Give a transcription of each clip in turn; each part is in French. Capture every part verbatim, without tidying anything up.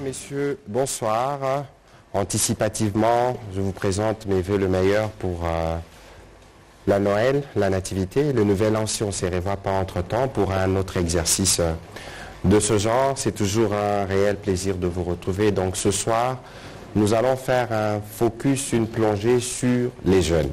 messieurs, bonsoir. Anticipativement, je vous présente mes vœux le meilleur pour euh, la Noël, la Nativité, le Nouvel An si on ne se revoit pas entre-temps pour un autre exercice euh, de ce genre. C'est toujours un réel plaisir de vous retrouver. Donc ce soir, nous allons faire un focus, une plongée sur les jeunes.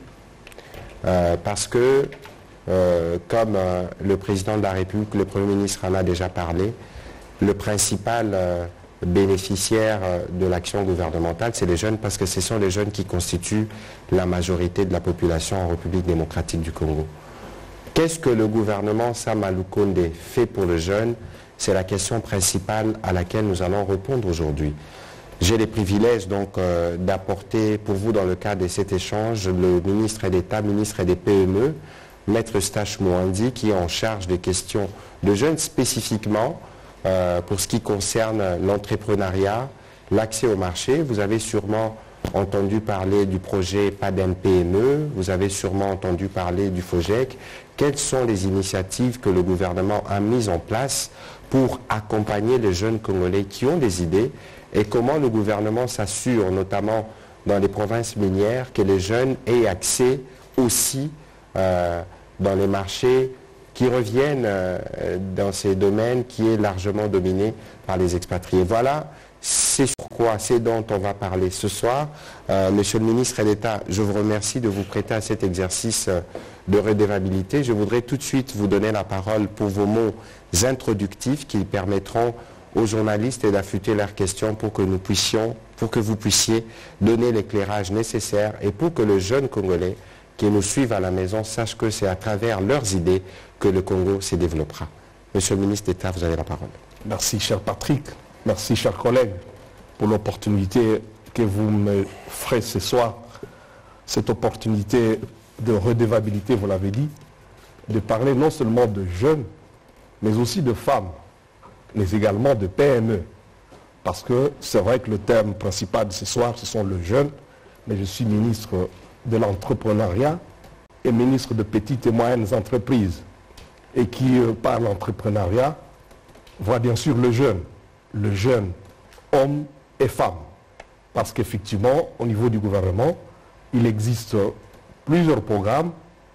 Euh, parce que, euh, comme euh, le président de la République, le Premier ministre en a déjà parlé, le principal euh, bénéficiaire euh, de l'action gouvernementale, c'est les jeunes, parce que ce sont les jeunes qui constituent la majorité de la population en République démocratique du Congo. Qu'est-ce que le gouvernement Sama Lukonde fait pour les jeunes? C'est la question principale à laquelle nous allons répondre aujourd'hui. J'ai les privilèges donc euh, d'apporter pour vous dans le cadre de cet échange le ministre d'État, ministre des P M E, Maître Stache Mouandi, qui est en charge des questions de jeunes spécifiquement euh, pour ce qui concerne l'entrepreneuriat, l'accès au marché. Vous avez sûrement entendu parler du projet PADEM P M E, vous avez sûrement entendu parler du FOGEC. Quelles sont les initiatives que le gouvernement a mises en place pour accompagner les jeunes Congolais qui ont des idées et comment le gouvernement s'assure, notamment dans les provinces minières, que les jeunes aient accès aussi euh, dans les marchés qui reviennent euh, dans ces domaines qui est largement dominé par les expatriés. Voilà, c'est sur quoi, c'est dont on va parler ce soir. Euh, Monsieur le ministre d'État, je vous remercie de vous prêter à cet exercice euh, de redevabilité. Je voudrais tout de suite vous donner la parole pour vos mots introductifs qui permettront aux journalistes d'affûter leurs questions pour que nous puissions, pour que vous puissiez donner l'éclairage nécessaire et pour que le jeune Congolais qui nous suivent à la maison sache que c'est à travers leurs idées que le Congo se développera. Monsieur le ministre d'État, vous avez la parole. Merci, cher Patrick. Merci, chers collègues, pour l'opportunité que vous me ferez ce soir. Cette opportunité de redevabilité, vous l'avez dit, de parler non seulement de jeunes, mais aussi de femmes, mais également de P M E. Parce que c'est vrai que le thème principal de ce soir, ce sont les jeunes, mais je suis ministre de l'entrepreneuriat et ministre de petites et moyennes entreprises. Et qui, euh, par l'entrepreneuriat, voit bien sûr le jeune, le jeune homme et femme. Parce qu'effectivement, au niveau du gouvernement, il existe plusieurs programmes,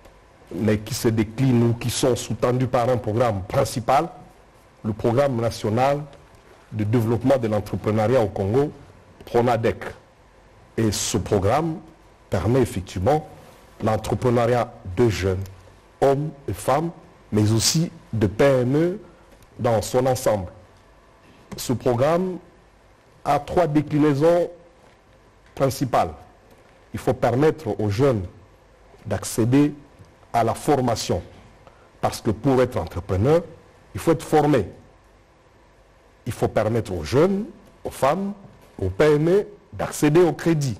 mais qui se déclinent ou qui sont sous-tendus par un programme principal, le programme national de développement de l'entrepreneuriat au Congo, PRONADEC. Et ce programme permet effectivement l'entrepreneuriat de jeunes, hommes et femmes, mais aussi de P M E dans son ensemble. Ce programme a trois déclinaisons principales. Il faut permettre aux jeunes d'accéder à la formation, parce que pour être entrepreneur, il faut être formé. Il faut permettre aux jeunes, aux femmes, aux P M E d'accéder au crédit.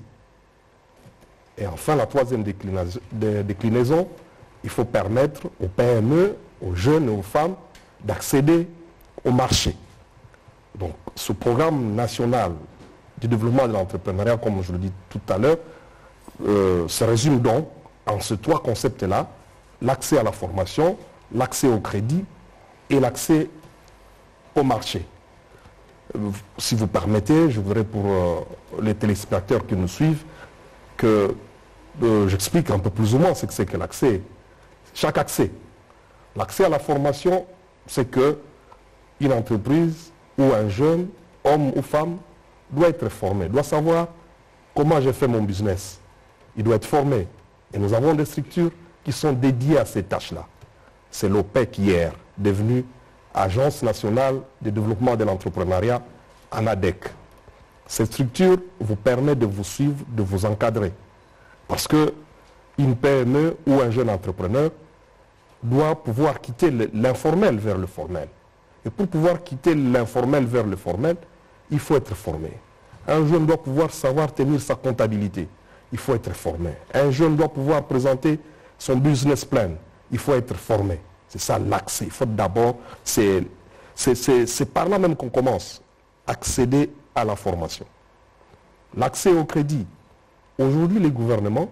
Et enfin, la troisième déclinaison, il faut permettre aux P M E, aux jeunes et aux femmes d'accéder au marché. Donc, ce programme national du développement de l'entrepreneuriat, comme je le dis tout à l'heure, euh, se résume donc en ces trois concepts-là: l'accès à la formation, l'accès au crédit et l'accès au marché. Euh, si vous permettez, je voudrais pour euh, les téléspectateurs qui nous suivent que euh, j'explique un peu plus ou moins ce que c'est que l'accès. Chaque accès. L'accès à la formation, c'est que une entreprise ou un jeune, homme ou femme, doit être formé, doit savoir comment j'ai fait mon business. Il doit être formé. Et nous avons des structures qui sont dédiées à ces tâches-là. C'est l'O P E C hier, devenu Agence nationale de développement de l'entrepreneuriat, ANADEC. Cette structure vous permet de vous suivre, de vous encadrer. Parce qu'une P M E ou un jeune entrepreneur doit pouvoir quitter l'informel vers le formel. Et pour pouvoir quitter l'informel vers le formel, il faut être formé. Un jeune doit pouvoir savoir tenir sa comptabilité. Il faut être formé. Un jeune doit pouvoir présenter son business plan. Il faut être formé. C'est ça l'accès. Il faut d'abord, c'est par là même qu'on commence, accéder à la formation. L'accès au crédit. Aujourd'hui, le gouvernement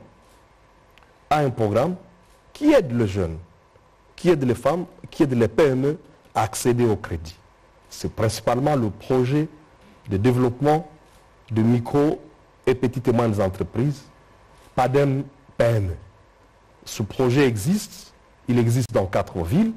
a un programme qui aide les jeunes, qui aide les femmes, qui aide les P M E à accéder au crédit. C'est principalement le projet de développement de micro et petites et moyennes entreprises, PADEM P M E. Ce projet existe, il existe dans quatre villes,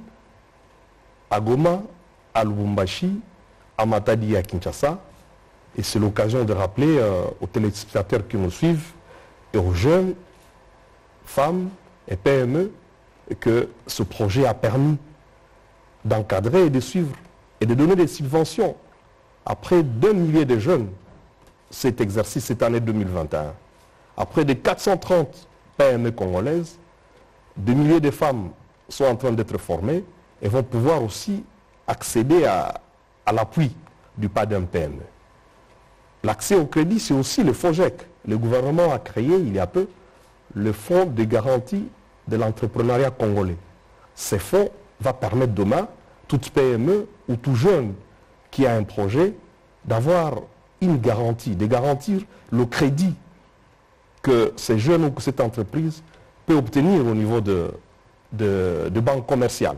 à Goma, à Lubumbashi, à Matadi et à Kinshasa. Et c'est l'occasion de rappeler euh, aux téléspectateurs qui nous suivent et aux jeunes, femmes et P M E que ce projet a permis d'encadrer et de suivre et de donner des subventions à près d'un millier de jeunes cet exercice cette année deux mille vingt et un. À près de quatre cent trente P M E congolaises, des milliers de femmes sont en train d'être formées et vont pouvoir aussi accéder à, à l'appui du PADEM P M E. L'accès au crédit, c'est aussi le FONGEC. Le gouvernement a créé il y a peu le Fonds de garantie de l'entrepreneuriat congolais. Ce fonds va permettre demain, toute P M E ou tout jeune qui a un projet, d'avoir une garantie, de garantir le crédit que ces jeunes ou que cette entreprise peut obtenir au niveau de, de, de banques commerciales.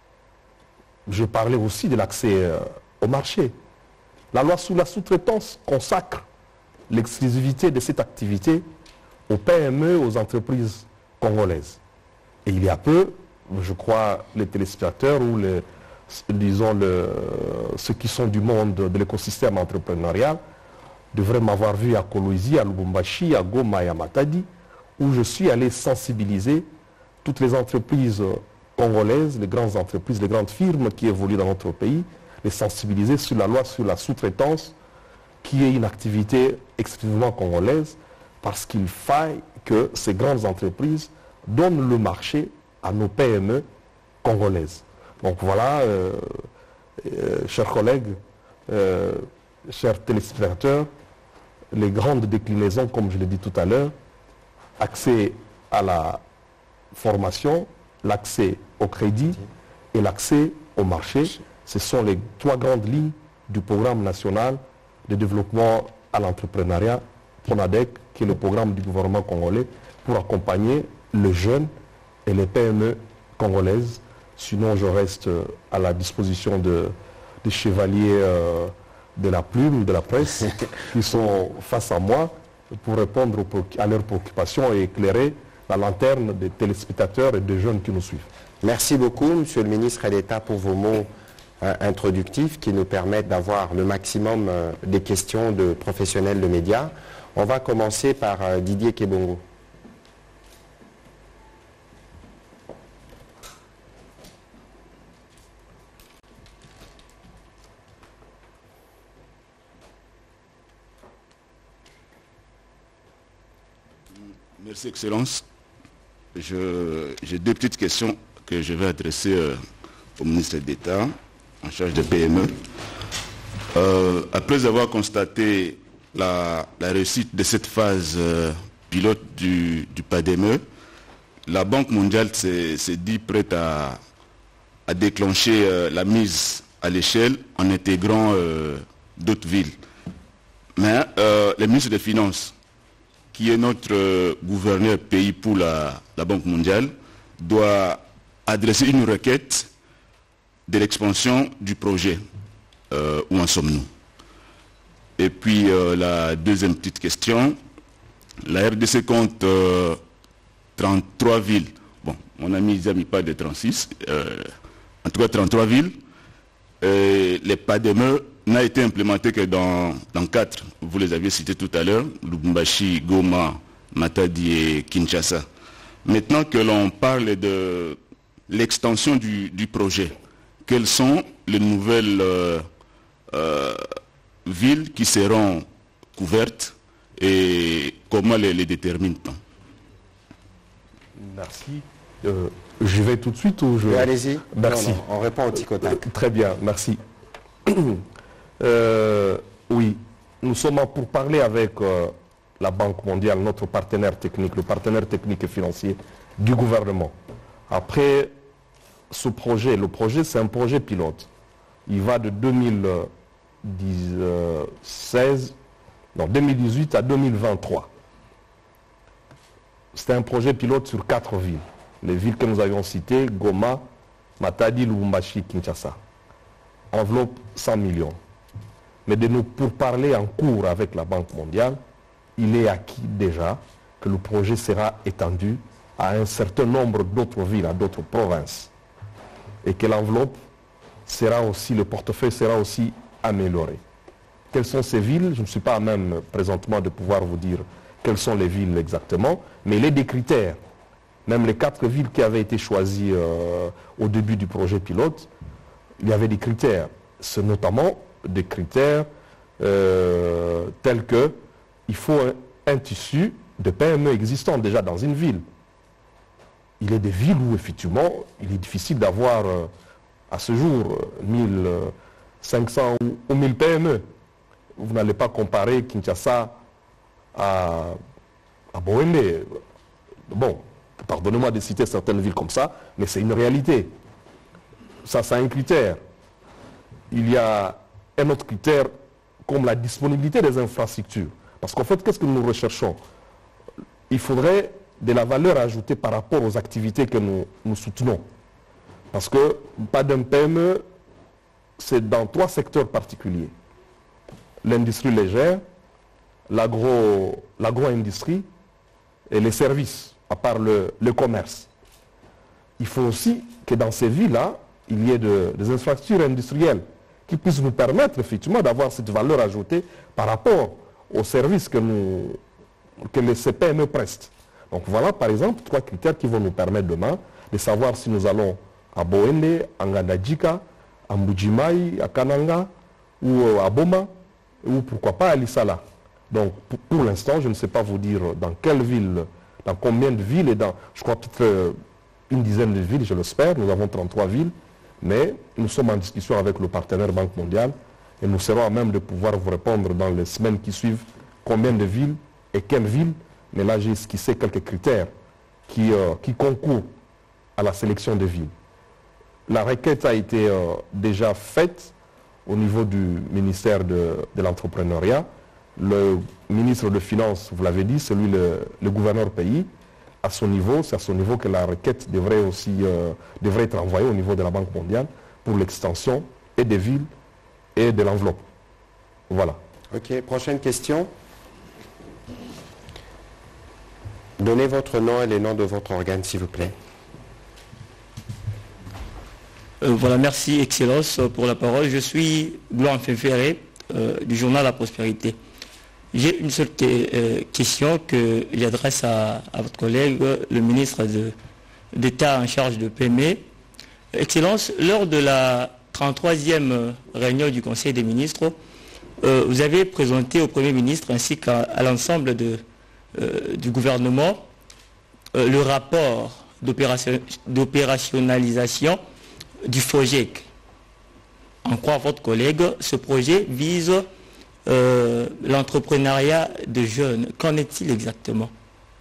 Je parlais aussi de l'accès euh, au marché. La loi sur la sous-traitance consacre l'exclusivité de cette activité aux P M E, aux entreprises congolaises. Et il y a peu, je crois, les téléspectateurs ou les, disons le, ceux qui sont du monde de l'écosystème entrepreneurial devraient m'avoir vu à Kolwezi, à Lubumbashi, à Goma et à Matadi, où je suis allé sensibiliser toutes les entreprises congolaises, les grandes entreprises, les grandes firmes qui évoluent dans notre pays, les sensibiliser sur la loi sur la sous-traitance, qui est une activité exclusivement congolaise, parce qu'il faille que ces grandes entreprises donnent le marché à nos P M E congolaises. Donc voilà, euh, euh, chers collègues, euh, chers téléspectateurs, les grandes déclinaisons, comme je l'ai dit tout à l'heure, accès à la formation, l'accès au crédit et l'accès au marché. Ce sont les trois grandes lignes du programme national de développement à l'entrepreneuriat, PRONADEC, qui est le programme du gouvernement congolais pour accompagner les jeunes et les P M E congolaises. Sinon, je reste à la disposition de, des chevaliers euh, de la plume, de la presse, qui sont face à moi pour répondre aux, à leurs préoccupations et éclairer la lanterne des téléspectateurs et des jeunes qui nous suivent. Merci beaucoup, Monsieur le ministre d'État, pour vos mots euh, introductifs qui nous permettent d'avoir le maximum euh, des questions de professionnels de médias. On va commencer par euh, Didier Kebongo. Merci, Excellence. J'ai deux petites questions que je vais adresser euh, au ministre d'État en charge de P M E. Euh, après avoir constaté la, la réussite de cette phase euh, pilote du, du PADEM E, la Banque mondiale s'est dit prête à, à déclencher euh, la mise à l'échelle en intégrant euh, d'autres villes. Mais euh, le ministre des Finances, qui est notre euh, gouverneur pays pour la, la Banque mondiale, doit adresser une requête de l'expansion du projet. Euh, où en sommes-nous? Et puis euh, la deuxième petite question, la R D C compte euh, trente-trois villes. Bon, mon ami Izami parle de trente-six, euh, en tout cas trente-trois villes. Et les PADEM E n'a été implémenté que dans, dans quatre. Vous les aviez cités tout à l'heure, Lubumbashi, Goma, Matadi et Kinshasa. Maintenant que l'on parle de l'extension du, du projet, quelles sont les nouvelles euh, euh, villes qui seront couvertes et comment les, les détermine-t-on? Merci. Euh, je vais tout de suite ou je... Allez-y. Merci. Non, non, on répond au tic au tac. Très bien, merci. Euh, oui, nous sommes pour parler avec euh, la Banque mondiale, notre partenaire technique, le partenaire technique et financier du gouvernement. Après ce projet, le projet c'est un projet pilote. Il va de deux mille seize, non, deux mille dix-huit à deux mille vingt-trois. C'était un projet pilote sur quatre villes. Les villes que nous avions citées, Goma, Matadi, Lubumbashi, Kinshasa. Enveloppe cent millions. mais de nos pourparlers en cours avec la Banque mondiale, il est acquis déjà que le projet sera étendu à un certain nombre d'autres villes, à d'autres provinces. Et que l'enveloppe sera aussi, le portefeuille sera aussi amélioré. Quelles sont ces villes? Je ne suis pas à même présentement de pouvoir vous dire quelles sont les villes exactement, mais il y a des critères. Même les quatre villes qui avaient été choisies euh, au début du projet pilote, il y avait des critères. C'est notamment des critères euh, tels que il faut un, un tissu de P M E existant déjà dans une ville. Il y a des villes où effectivement il est difficile d'avoir euh, à ce jour mille cinq cents ou mille P M E. Vous n'allez pas comparer Kinshasa à, à Boembe. Bon, pardonnez-moi de citer certaines villes comme ça, mais c'est une réalité. Ça, c'est un critère. Il y a un autre critère comme la disponibilité des infrastructures. Parce qu'en fait, qu'est-ce que nous recherchons? Il faudrait de la valeur ajoutée par rapport aux activités que nous, nous soutenons. Parce que pas d'un P M E, c'est dans trois secteurs particuliers. L'industrie légère, l'agro, l'agro-industrie et les services, à part le, le commerce. Il faut aussi que dans ces villes-là, il y ait de, des infrastructures industrielles qui puissent nous permettre effectivement d'avoir cette valeur ajoutée par rapport aux services que, nous, que les C P M E prestent. Donc voilà par exemple trois critères qui vont nous permettre demain de savoir si nous allons à Boende, à Ngandajika, à Mbujimai, à Kananga ou à Boma ou pourquoi pas à Lissala. Donc pour, pour l'instant je ne sais pas vous dire dans quelle ville, dans combien de villes et dans, je crois peut-être une dizaine de villes, je l'espère, nous avons trente-trois villes, mais nous sommes en discussion avec le partenaire Banque mondiale et nous serons à même de pouvoir vous répondre dans les semaines qui suivent combien de villes et quelles villes. Mais là, j'ai esquissé quelques critères qui, euh, qui concourent à la sélection des villes. La requête a été euh, déjà faite au niveau du ministère de, de l'entrepreneuriat. Le ministre des Finances, vous l'avez dit, c'est lui le, le gouverneur pays. À son niveau, c'est à son niveau que la requête devrait aussi euh, devrait être envoyée au niveau de la Banque mondiale pour l'extension et des villes et de l'enveloppe. Voilà. Ok, prochaine question. Donnez votre nom et le nom de votre organe, s'il vous plaît. Euh, voilà, merci Excellence pour la parole. Je suis Gloire Féféré euh, du journal La Prospérité. J'ai une seule euh, question que j'adresse à, à votre collègue, le ministre d'État en charge de P M E. Excellence, lors de la trente-troisième réunion du Conseil des ministres, euh, vous avez présenté au Premier ministre ainsi qu'à à l'ensemble de, euh, du gouvernement euh, le rapport d'opérationnalisation du FOGEC. En quoi votre collègue, ce projet vise Euh, l'entrepreneuriat de jeunes. Qu'en est-il exactement?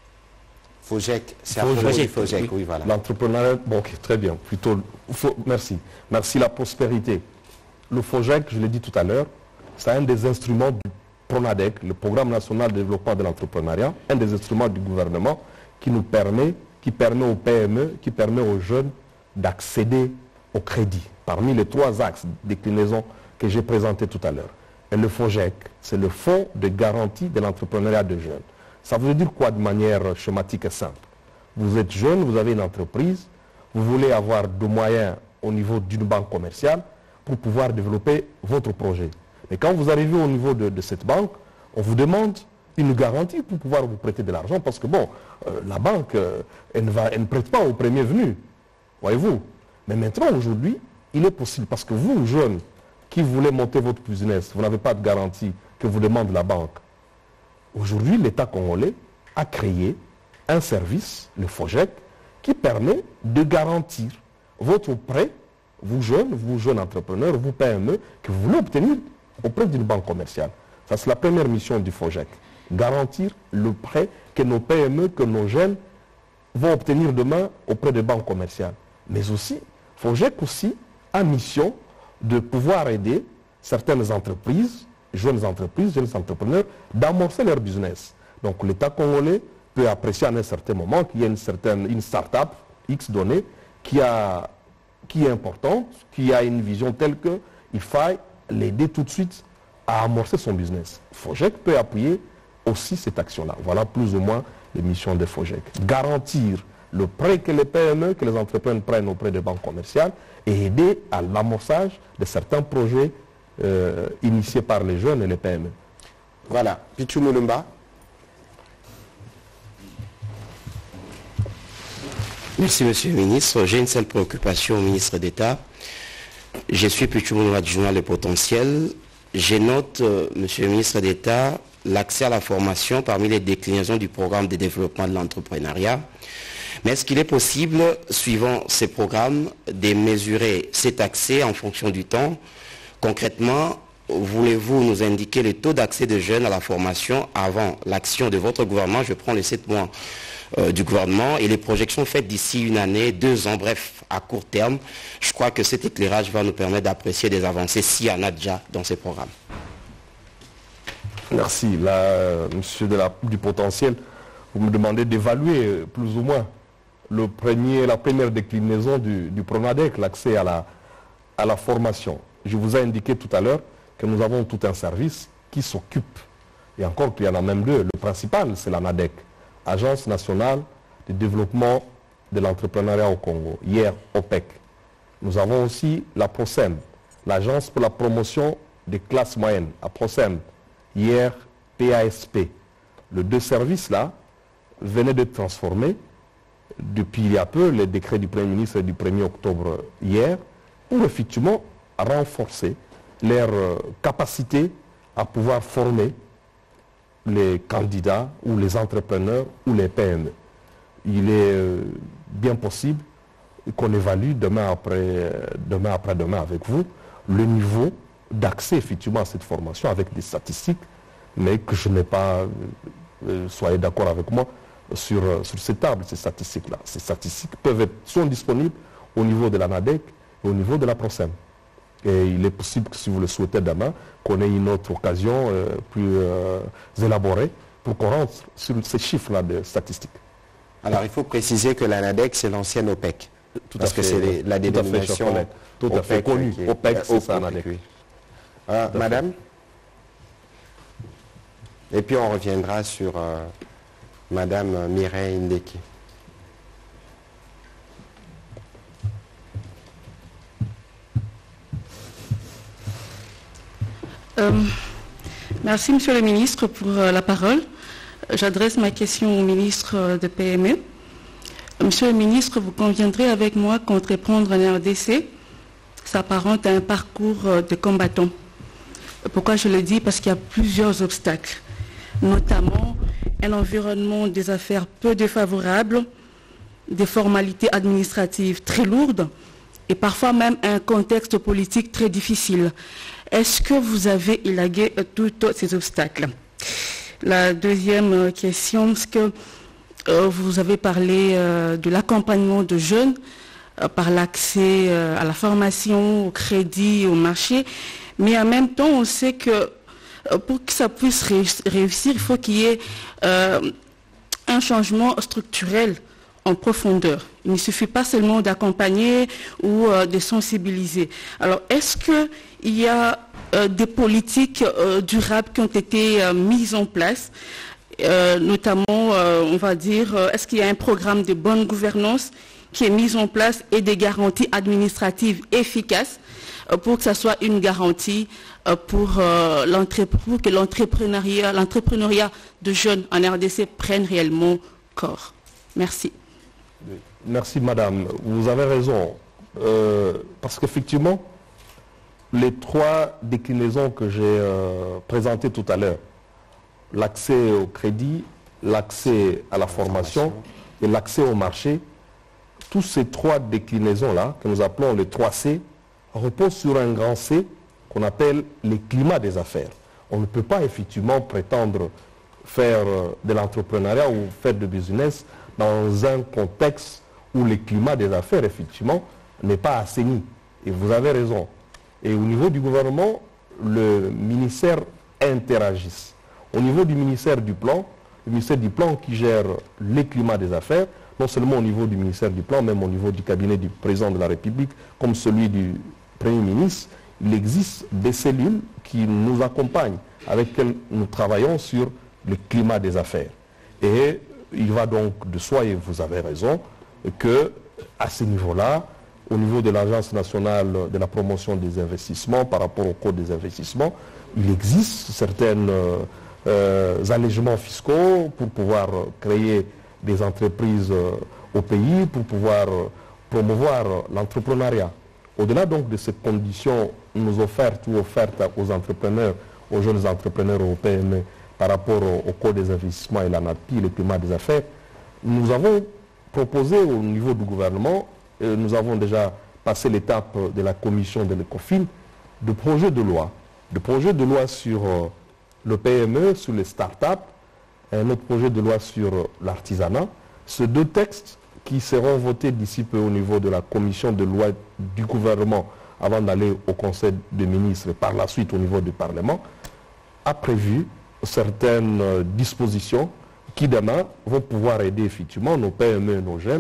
FOGEC, c'est FOGEC, FOGEC, oui, oui, voilà. L'entrepreneuriat, bon, ok, très bien. Plutôt, faut, merci. Merci, la prospérité. Le FOGEC, je l'ai dit tout à l'heure, c'est un des instruments du PRONADEC, le Programme national de développement de l'entrepreneuriat, un des instruments du gouvernement qui nous permet, qui permet aux P M E, qui permet aux jeunes d'accéder au crédit. Parmi les trois axes de déclinaison que j'ai présentés tout à l'heure. Et le FOGEC, c'est le Fonds de garantie de l'entrepreneuriat de jeunes. Ça veut dire quoi de manière schématique et simple? Vous êtes jeune, vous avez une entreprise, vous voulez avoir des moyens au niveau d'une banque commerciale pour pouvoir développer votre projet. Mais quand vous arrivez au niveau de, de cette banque, on vous demande une garantie pour pouvoir vous prêter de l'argent parce que bon, euh, la banque, euh, elle, ne va, elle ne prête pas au premier venu, voyez-vous. Mais maintenant, aujourd'hui, il est possible parce que vous, jeunes, qui voulez monter votre business, vous n'avez pas de garantie que vous demande la banque. Aujourd'hui, l'État congolais a créé un service, le FOGEC, qui permet de garantir votre prêt, vous jeunes, vous jeunes entrepreneurs, vous P M E, que vous voulez obtenir auprès d'une banque commerciale. Ça, c'est la première mission du FOGEC. Garantir le prêt que nos P M E, que nos jeunes vont obtenir demain auprès des banques commerciales. Mais aussi, FOGEC aussi a mission de pouvoir aider certaines entreprises, jeunes entreprises, jeunes entrepreneurs, d'amorcer leur business. Donc l'État congolais peut apprécier à un certain moment qu'il y a une certaine une start-up X donnée qui, a, qui est importante, qui a une vision telle qu'il faille l'aider tout de suite à amorcer son business. FOGEC peut appuyer aussi cette action-là. Voilà plus ou moins les missions de FOGEC. Garantir le prêt que les P M E, que les entrepreneurs prennent auprès des banques commerciales et aider à l'amorçage de certains projets euh, initiés par les jeunes et les P M E. Voilà. Pichou Moulumba. Merci, Monsieur le Ministre. J'ai une seule préoccupation au ministre d'État. Je suis Pichou Moulumba du journal Le Potentiel. Je note, euh, Monsieur le ministre d'État, l'accès à la formation parmi les déclinaisons du programme de développement de l'entrepreneuriat. Mais est-ce qu'il est possible, suivant ces programmes, de mesurer cet accès en fonction du temps? Concrètement, voulez-vous nous indiquer le taux d'accès des jeunes à la formation avant l'action de votre gouvernement? Je prends les sept mois euh, du gouvernement et les projections faites d'ici une année, deux ans, bref, à court terme. Je crois que cet éclairage va nous permettre d'apprécier des avancées s'il y en a déjà dans ces programmes. Merci. Là, euh, monsieur de la, du potentiel, vous me demandez d'évaluer plus ou moins le premier, la première déclinaison du, du PRONADEC, l'accès à la, à la formation. Je vous ai indiqué tout à l'heure que nous avons tout un service qui s'occupe, et encore qu'il y en a même deux. Le principal, c'est l'ANADEC, Agence nationale de développement de l'entrepreneuriat au Congo, hier O P E C. Nous avons aussi la PROSEM, l'Agence pour la promotion des classes moyennes, la PROSEM, hier P A S P. Les deux services-là venaient d'être transformés depuis il y a peu, les décrets du Premier ministre du premier octobre hier, pour effectivement renforcer leur euh, capacité à pouvoir former les candidats ou les entrepreneurs ou les P M E. Il est euh, bien possible qu'on évalue demain après, euh, demain après demain avec vous le niveau d'accès effectivement à cette formation avec des statistiques, mais que je n'ai pas, euh, soyez d'accord avec moi, sur, euh, sur ces tables, ces statistiques-là. Ces statistiques peuvent être, sont disponibles au niveau de l'ANADEC et au niveau de la PROSEM. Et il est possible que si vous le souhaitez demain, qu'on ait une autre occasion euh, plus euh, élaborée pour qu'on rentre sur ces chiffres-là de statistiques. Alors il faut préciser que l'ANADEC, c'est l'ancienne O P E C. Tout parce à que fait, c'est les- la tout à fait, dénomination cher collègue. Tout à fait connu. qui est- O P E C, c'est euh, ça, O P E C, ANADEC. oui. Euh, Madame. Et puis on reviendra sur euh, Madame Mireille Ndeki. Euh, merci, Monsieur le ministre, pour euh, la parole. J'adresse ma question au ministre euh, de P M E. Monsieur le ministre, vous conviendrez avec moi qu'entreprendre en R D C s'apparente à un parcours euh, de combattant. Pourquoi je le dis? Parce qu'il y a plusieurs obstacles, notamment un environnement des affaires peu défavorable, des formalités administratives très lourdes et parfois même un contexte politique très difficile. Est-ce que vous avez élagué euh, tous ces obstacles? La deuxième euh, question, c'est que euh, vous avez parlé euh, de l'accompagnement de jeunes euh, par l'accès euh, à la formation, au crédit, au marché, mais en même temps, on sait que euh, pour que ça puisse réussir, il faut qu'il y ait euh, un changement structurel en profondeur. Il ne suffit pas seulement d'accompagner ou euh, de sensibiliser. Alors, est-ce qu'il y a euh, des politiques euh, durables qui ont été euh, mises en place, euh, notamment, euh, on va dire, euh, est-ce qu'il y a un programme de bonne gouvernance qui est mis en place et des garanties administratives efficaces euh, pour que ça soit une garantie euh, pour, euh, pour que l'entrepreneuriat, l'entrepreneuriat de jeunes en R D C prenne réellement corps? Merci. Merci madame, vous avez raison, euh, parce qu'effectivement, les trois déclinaisons que j'ai euh, présentées tout à l'heure, l'accès au crédit, l'accès à la formation et l'accès au marché, tous ces trois déclinaisons-là, que nous appelons les trois C, reposent sur un grand C qu'on appelle les climats des affaires. On ne peut pas effectivement prétendre faire de l'entrepreneuriat ou faire du business dans un contexte où le climat des affaires, effectivement, n'est pas assaini. Et vous avez raison. Et au niveau du gouvernement, le ministère interagisse. Au niveau du ministère du Plan, le ministère du Plan qui gère les climats des affaires, non seulement au niveau du ministère du Plan, même au niveau du cabinet du président de la République, comme celui du Premier ministre, il existe des cellules qui nous accompagnent, avec lesquelles nous travaillons sur le climat des affaires. Et il va donc de soi, et vous avez raison, que à ce niveau-là, au niveau de l'Agence nationale de la promotion des investissements, par rapport au code des investissements, il existe certains euh, euh, allègements fiscaux pour pouvoir créer des entreprises euh, au pays, pour pouvoir euh, promouvoir l'entrepreneuriat. Au-delà donc de ces conditions nous offertes ou offertes aux entrepreneurs, aux jeunes entrepreneurs au P M E par rapport au, au code des investissements et la N A P I, le climat des affaires, nous avons proposé au niveau du gouvernement, et nous avons déjà passé l'étape de la commission de l'ECOFIN, de projets de loi, de projets de loi sur euh, le P M E, sur les start-up, un autre projet de loi sur euh, l'artisanat. Ces deux textes qui seront votés d'ici peu au niveau de la commission de loi du gouvernement avant d'aller au Conseil des ministres et par la suite au niveau du Parlement, a prévu certaines euh, dispositions qui demain vont pouvoir aider effectivement nos P M E et nos jeunes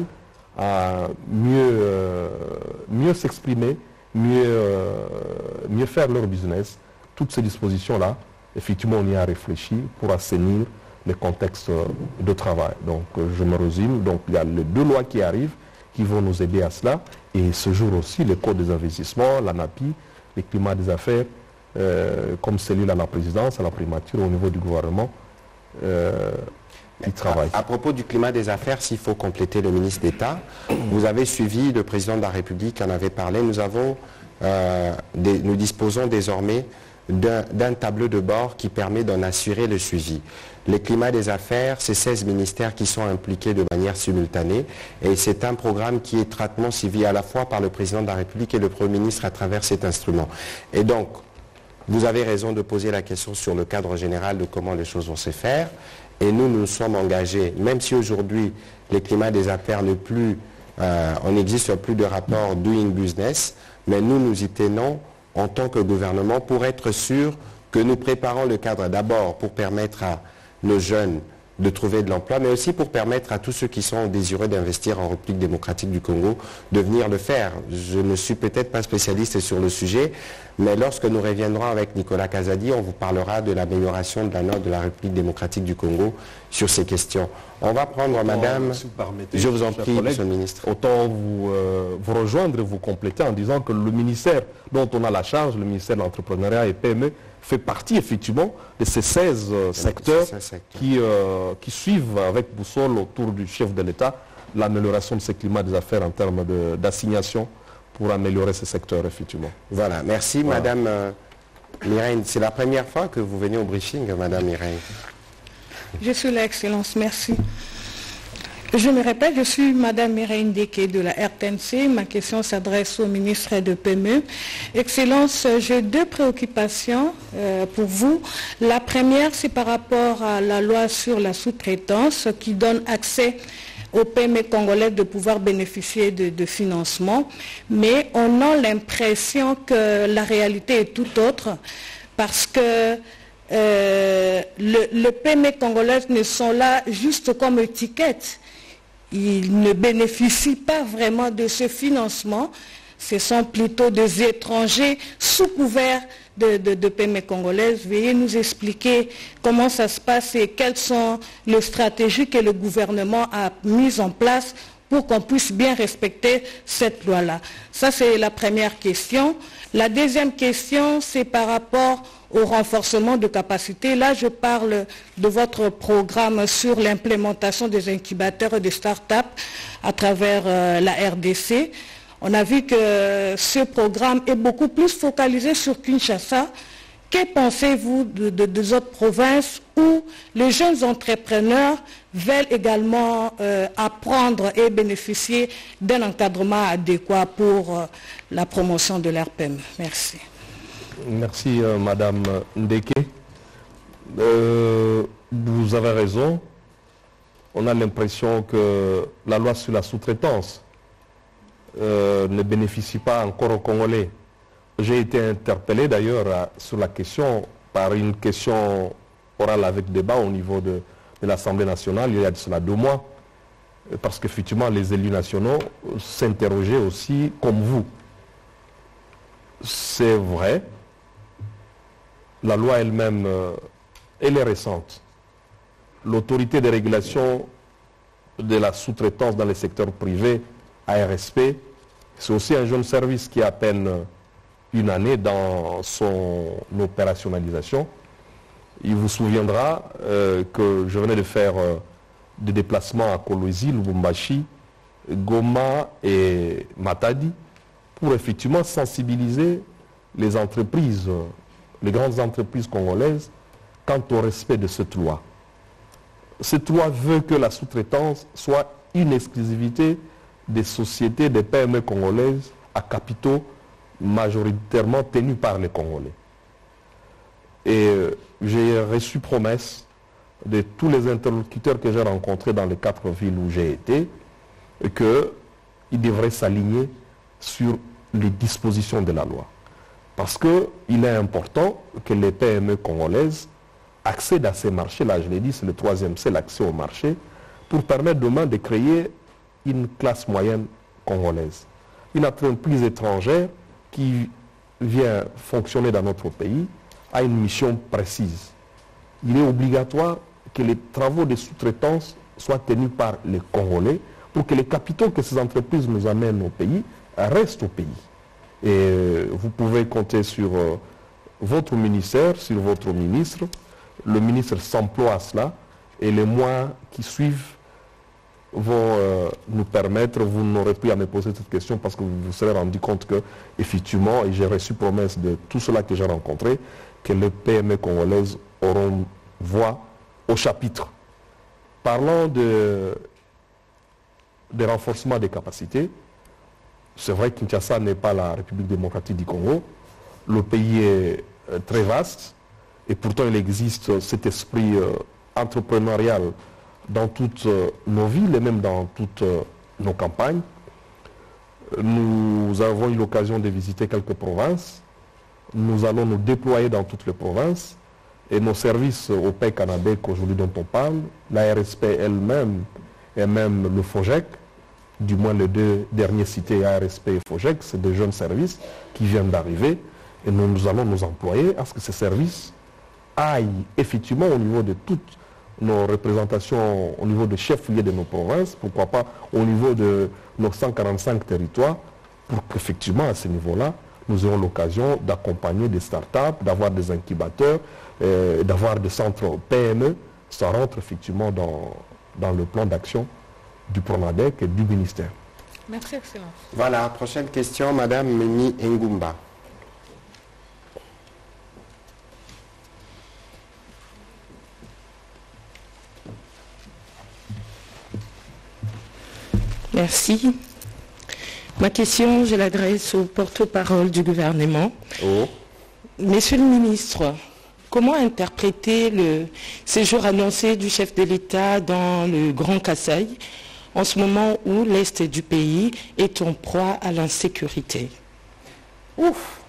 à mieux, euh, mieux s'exprimer, mieux, euh, mieux faire leur business. Toutes ces dispositions-là, effectivement, on y a réfléchi pour assainir les contextes de travail. Donc, euh, je me résume. Donc, il y a les deux lois qui arrivent, qui vont nous aider à cela. Et ce jour aussi, le Code des investissements, la N A P I, le climat des affaires, euh, comme cellule à la présidence, à la primature, au niveau du gouvernement, euh, qui travaille. À, à propos du climat des affaires, s'il faut compléter le ministre d'État, vous avez suivi, le président de la République en avait parlé, nous, avons, euh, des, nous disposons désormais d'un tableau de bord qui permet d'en assurer le suivi. Le climat des affaires, c'est seize ministères qui sont impliqués de manière simultanée et c'est un programme qui est étroitement suivi à la fois par le président de la République et le Premier ministre à travers cet instrument. Et donc, vous avez raison de poser la question sur le cadre général de comment les choses vont se faire. Et nous, nous sommes engagés, même si aujourd'hui, le climat des affaires n'est plus, euh, on n'existe plus de rapport doing business, mais nous, nous y tenons en tant que gouvernement pour être sûr que nous préparons le cadre d'abord pour permettre à nos jeunes de trouver de l'emploi, mais aussi pour permettre à tous ceux qui sont désireux d'investir en République démocratique du Congo de venir le faire. Je ne suis peut-être pas spécialiste sur le sujet, mais lorsque nous reviendrons avec Nicolas Kazadi, on vous parlera de l'amélioration de la note de la République démocratique du Congo sur ces questions. On va prendre, madame, si vous permettez, je vous en prie, collègues, monsieur le ministre. Autant vous, euh, vous rejoindre et vous compléter en disant que le ministère dont on a la charge, le ministère de l'entrepreneuriat et P M E, fait partie effectivement de ces seize euh, secteurs qui, euh, qui suivent avec boussole autour du chef de l'État l'amélioration de ce climat des affaires en termes d'assignation pour améliorer ces secteurs effectivement. Voilà, merci voilà. Madame euh, Mireille. C'est la première fois que vous venez au briefing, Madame Mireille. Je suis là, Excellence, merci. Je me répète, je suis Madame Mireille Ndeke de la R T N C. Ma question s'adresse au ministre de P M E. Excellence, j'ai deux préoccupations euh, pour vous. La première, c'est par rapport à la loi sur la sous-traitance qui donne accès aux P M E congolais de pouvoir bénéficier de, de financement. Mais on a l'impression que la réalité est tout autre parce que euh, le, le P M E congolais ne sont là juste comme étiquette. Ils ne bénéficient pas vraiment de ce financement. Ce sont plutôt des étrangers sous couvert de, de, de P M E congolaises. Veuillez nous expliquer comment ça se passe et quelles sont les stratégies que le gouvernement a mises en place pour qu'on puisse bien respecter cette loi-là. Ça, c'est la première question. La deuxième question, c'est par rapport au renforcement de capacité. Là, je parle de votre programme sur l'implémentation des incubateurs et des start-up à travers euh, la R D C. On a vu que ce programme est beaucoup plus focalisé sur Kinshasa. Que pensez-vous de, de, des autres provinces où les jeunes entrepreneurs veulent également euh, apprendre et bénéficier d'un encadrement adéquat pour euh, la promotion de l'R P M? Merci. Merci euh, Madame Ndeke. Euh, vous avez raison. On a l'impression que la loi sur la sous-traitance euh, ne bénéficie pas encore aux Congolais. J'ai été interpellé d'ailleurs sur la question par une question orale avec débat au niveau de, de l'Assemblée nationale il y a de cela deux mois, parce qu'effectivement les élus nationaux s'interrogeaient aussi comme vous. c'est vrai, la loi elle-même, euh, elle est récente. L'autorité de régulation de la sous-traitance dans les secteurs privés, A R S P, c'est aussi un jeune service qui a à peine une année dans son opérationnalisation. Il vous souviendra euh, que je venais de faire euh, des déplacements à Kolwezi, Lubumbashi, Goma et Matadi pour effectivement sensibiliser les entreprises, les grandes entreprises congolaises quant au respect de cette loi. Cette loi veut que la sous-traitance soit une exclusivité des sociétés, des P M E congolaises à capitaux majoritairement tenus par les Congolais. Et euh, j'ai reçu promesse de tous les interlocuteurs que j'ai rencontrés dans les quatre villes où j'ai été, qu'ils devraient s'aligner sur les dispositions de la loi. Parce qu'il est important que les P M E congolaises accèdent à ces marchés, là je l'ai dit, c'est le troisième, c'est l'accès au marché, pour permettre demain de créer une classe moyenne congolaise. Une entreprise étrangère qui vient fonctionner dans notre pays a une mission précise. Il est obligatoire que les travaux de sous-traitance soient tenus par les Congolais pour que les capitaux que ces entreprises nous amènent au pays restent au pays. Et euh, vous pouvez compter sur euh, votre ministère, sur votre ministre. Le ministre s'emploie à cela et les mois qui suivent vont euh, nous permettre, vous n'aurez plus à me poser cette question parce que vous vous serez rendu compte que, effectivement, et j'ai reçu promesse de tout cela que j'ai rencontré, que les P M E congolaises auront voix au chapitre. Parlant de, de renforcement des capacités, c'est vrai que Kinshasa n'est pas la République démocratique du Congo. Le pays est euh, très vaste et pourtant il existe cet esprit euh, entrepreneurial dans toutes euh, nos villes et même dans toutes euh, nos campagnes. Nous avons eu l'occasion de visiter quelques provinces. Nous allons nous déployer dans toutes les provinces et nos services au P E C Canadec aujourd'hui dont on parle, la R S P elle-même et même le FOGEC, du moins les deux derniers cités, A R S P et FOGEC, c'est des jeunes services qui viennent d'arriver et nous, nous allons nous employer à ce que ces services aillent effectivement au niveau de toutes nos représentations, au niveau de chefs-lieux de nos provinces, pourquoi pas au niveau de nos cent quarante-cinq territoires, pour qu'effectivement à ce niveau-là, nous ayons l'occasion d'accompagner des start-up, d'avoir des incubateurs, euh, d'avoir des centres P M E. Ça rentre effectivement dans, dans le plan d'action du PRONADEC et du ministère. Merci, Excellence. Voilà, prochaine question, Madame Mimi Ngumba. Merci. Ma question, je l'adresse au porte-parole du gouvernement. Oh. Monsieur le ministre, comment interpréter le séjour annoncé du chef de l'État dans le Grand Kasaï en ce moment où l'Est du pays est en proie à l'insécurité? Ouf.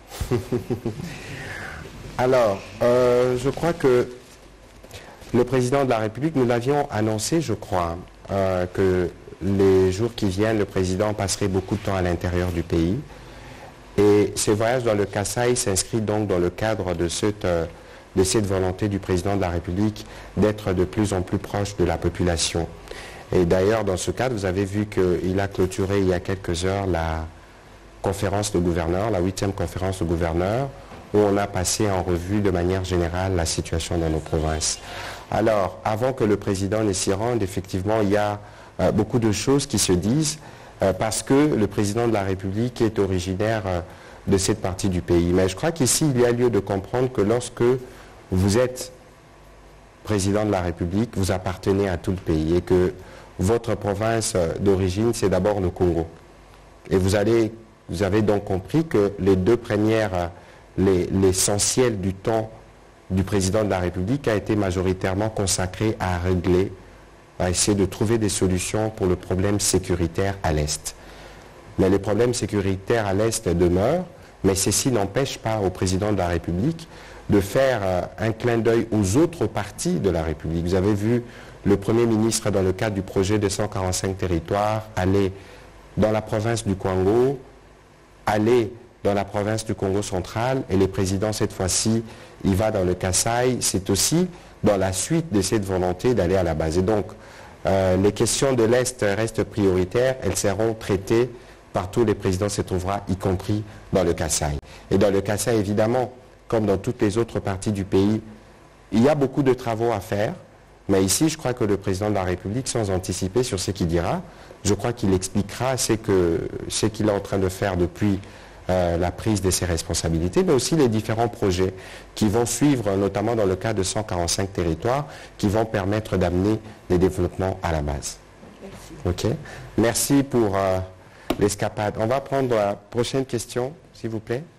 Alors, euh, je crois que le président de la République, nous l'avions annoncé, je crois, euh, que les jours qui viennent, le président passerait beaucoup de temps à l'intérieur du pays. Et ce voyage dans le Kasaï s'inscrit donc dans le cadre de cette, euh, de cette volonté du président de la République d'être de plus en plus proche de la population. Et d'ailleurs, dans ce cadre, vous avez vu qu'il a clôturé il y a quelques heures la conférence de gouverneurs, la huitième conférence de gouverneurs, où on a passé en revue de manière générale la situation dans nos provinces. Alors, avant que le président ne s'y rende, effectivement, il y a euh, beaucoup de choses qui se disent euh, parce que le président de la République est originaire euh, de cette partie du pays. Mais je crois qu'ici, il y a lieu de comprendre que lorsque vous êtes président de la République, vous appartenez à tout le pays et que votre province d'origine, c'est d'abord le Congo. Et vous, allez, vous avez donc compris que les deux premières, l'essentiel du temps du président de la République a été majoritairement consacré à régler, à essayer de trouver des solutions pour le problème sécuritaire à l'Est. Mais les problèmes sécuritaires à l'Est demeurent, mais ceci n'empêche pas au président de la République de faire euh, un clin d'œil aux autres parties de la République. Vous avez vu le Premier ministre, dans le cadre du projet de cent quarante-cinq territoires, aller dans la province du Kwango, aller dans dans la province du Congo central et le président cette fois-ci, il va dans le Kasaï, c'est aussi dans la suite de cette volonté d'aller à la base. Et donc, euh, les questions de l'Est restent prioritaires, elles seront traitées par tous les présidents se trouvera, y compris dans le Kasaï. Et dans le Kasaï, évidemment, comme dans toutes les autres parties du pays, il y a beaucoup de travaux à faire, mais ici, je crois que le président de la République, sans anticiper sur ce qu'il dira, je crois qu'il expliquera ce que, ce qu'il est en train de faire depuis euh, la prise de ses responsabilités, mais aussi les différents projets qui vont suivre, notamment dans le cas de cent quarante-cinq territoires, qui vont permettre d'amener les développements à la base. Merci. Okay. Merci pour euh, l'escapade. On va prendre la prochaine question, s'il vous plaît.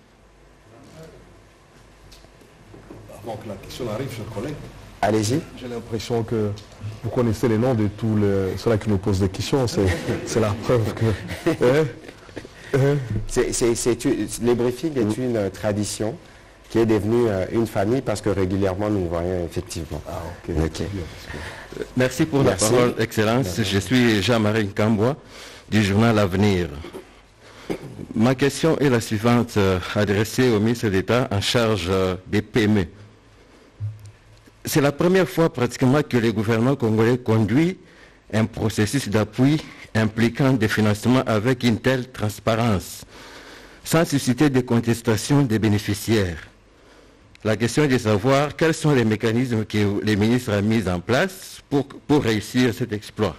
Avant que la question arrive, chers collègues. Allez-y. J'ai l'impression que vous connaissez les noms de tous les, ceux-là qui nous posent des questions. C'est la preuve que... Hein, hein. C'est, c'est, c'est, le briefing est une euh, tradition qui est devenue euh, une famille parce que régulièrement nous nous voyons effectivement. Ah, ok. Okay. Merci pour Merci. la parole, Excellence. Merci. Je suis Jean-Marie Nkamboua du journal L'Avenir. Ma question est la suivante, euh, adressée au ministre d'État en charge euh, des P M E. C'est la première fois pratiquement que le gouvernement congolais conduit un processus d'appui impliquant des financements avec une telle transparence, sans susciter des contestations des bénéficiaires. La question est de savoir quels sont les mécanismes que les ministres ont mis en place pour, pour réussir cet exploit.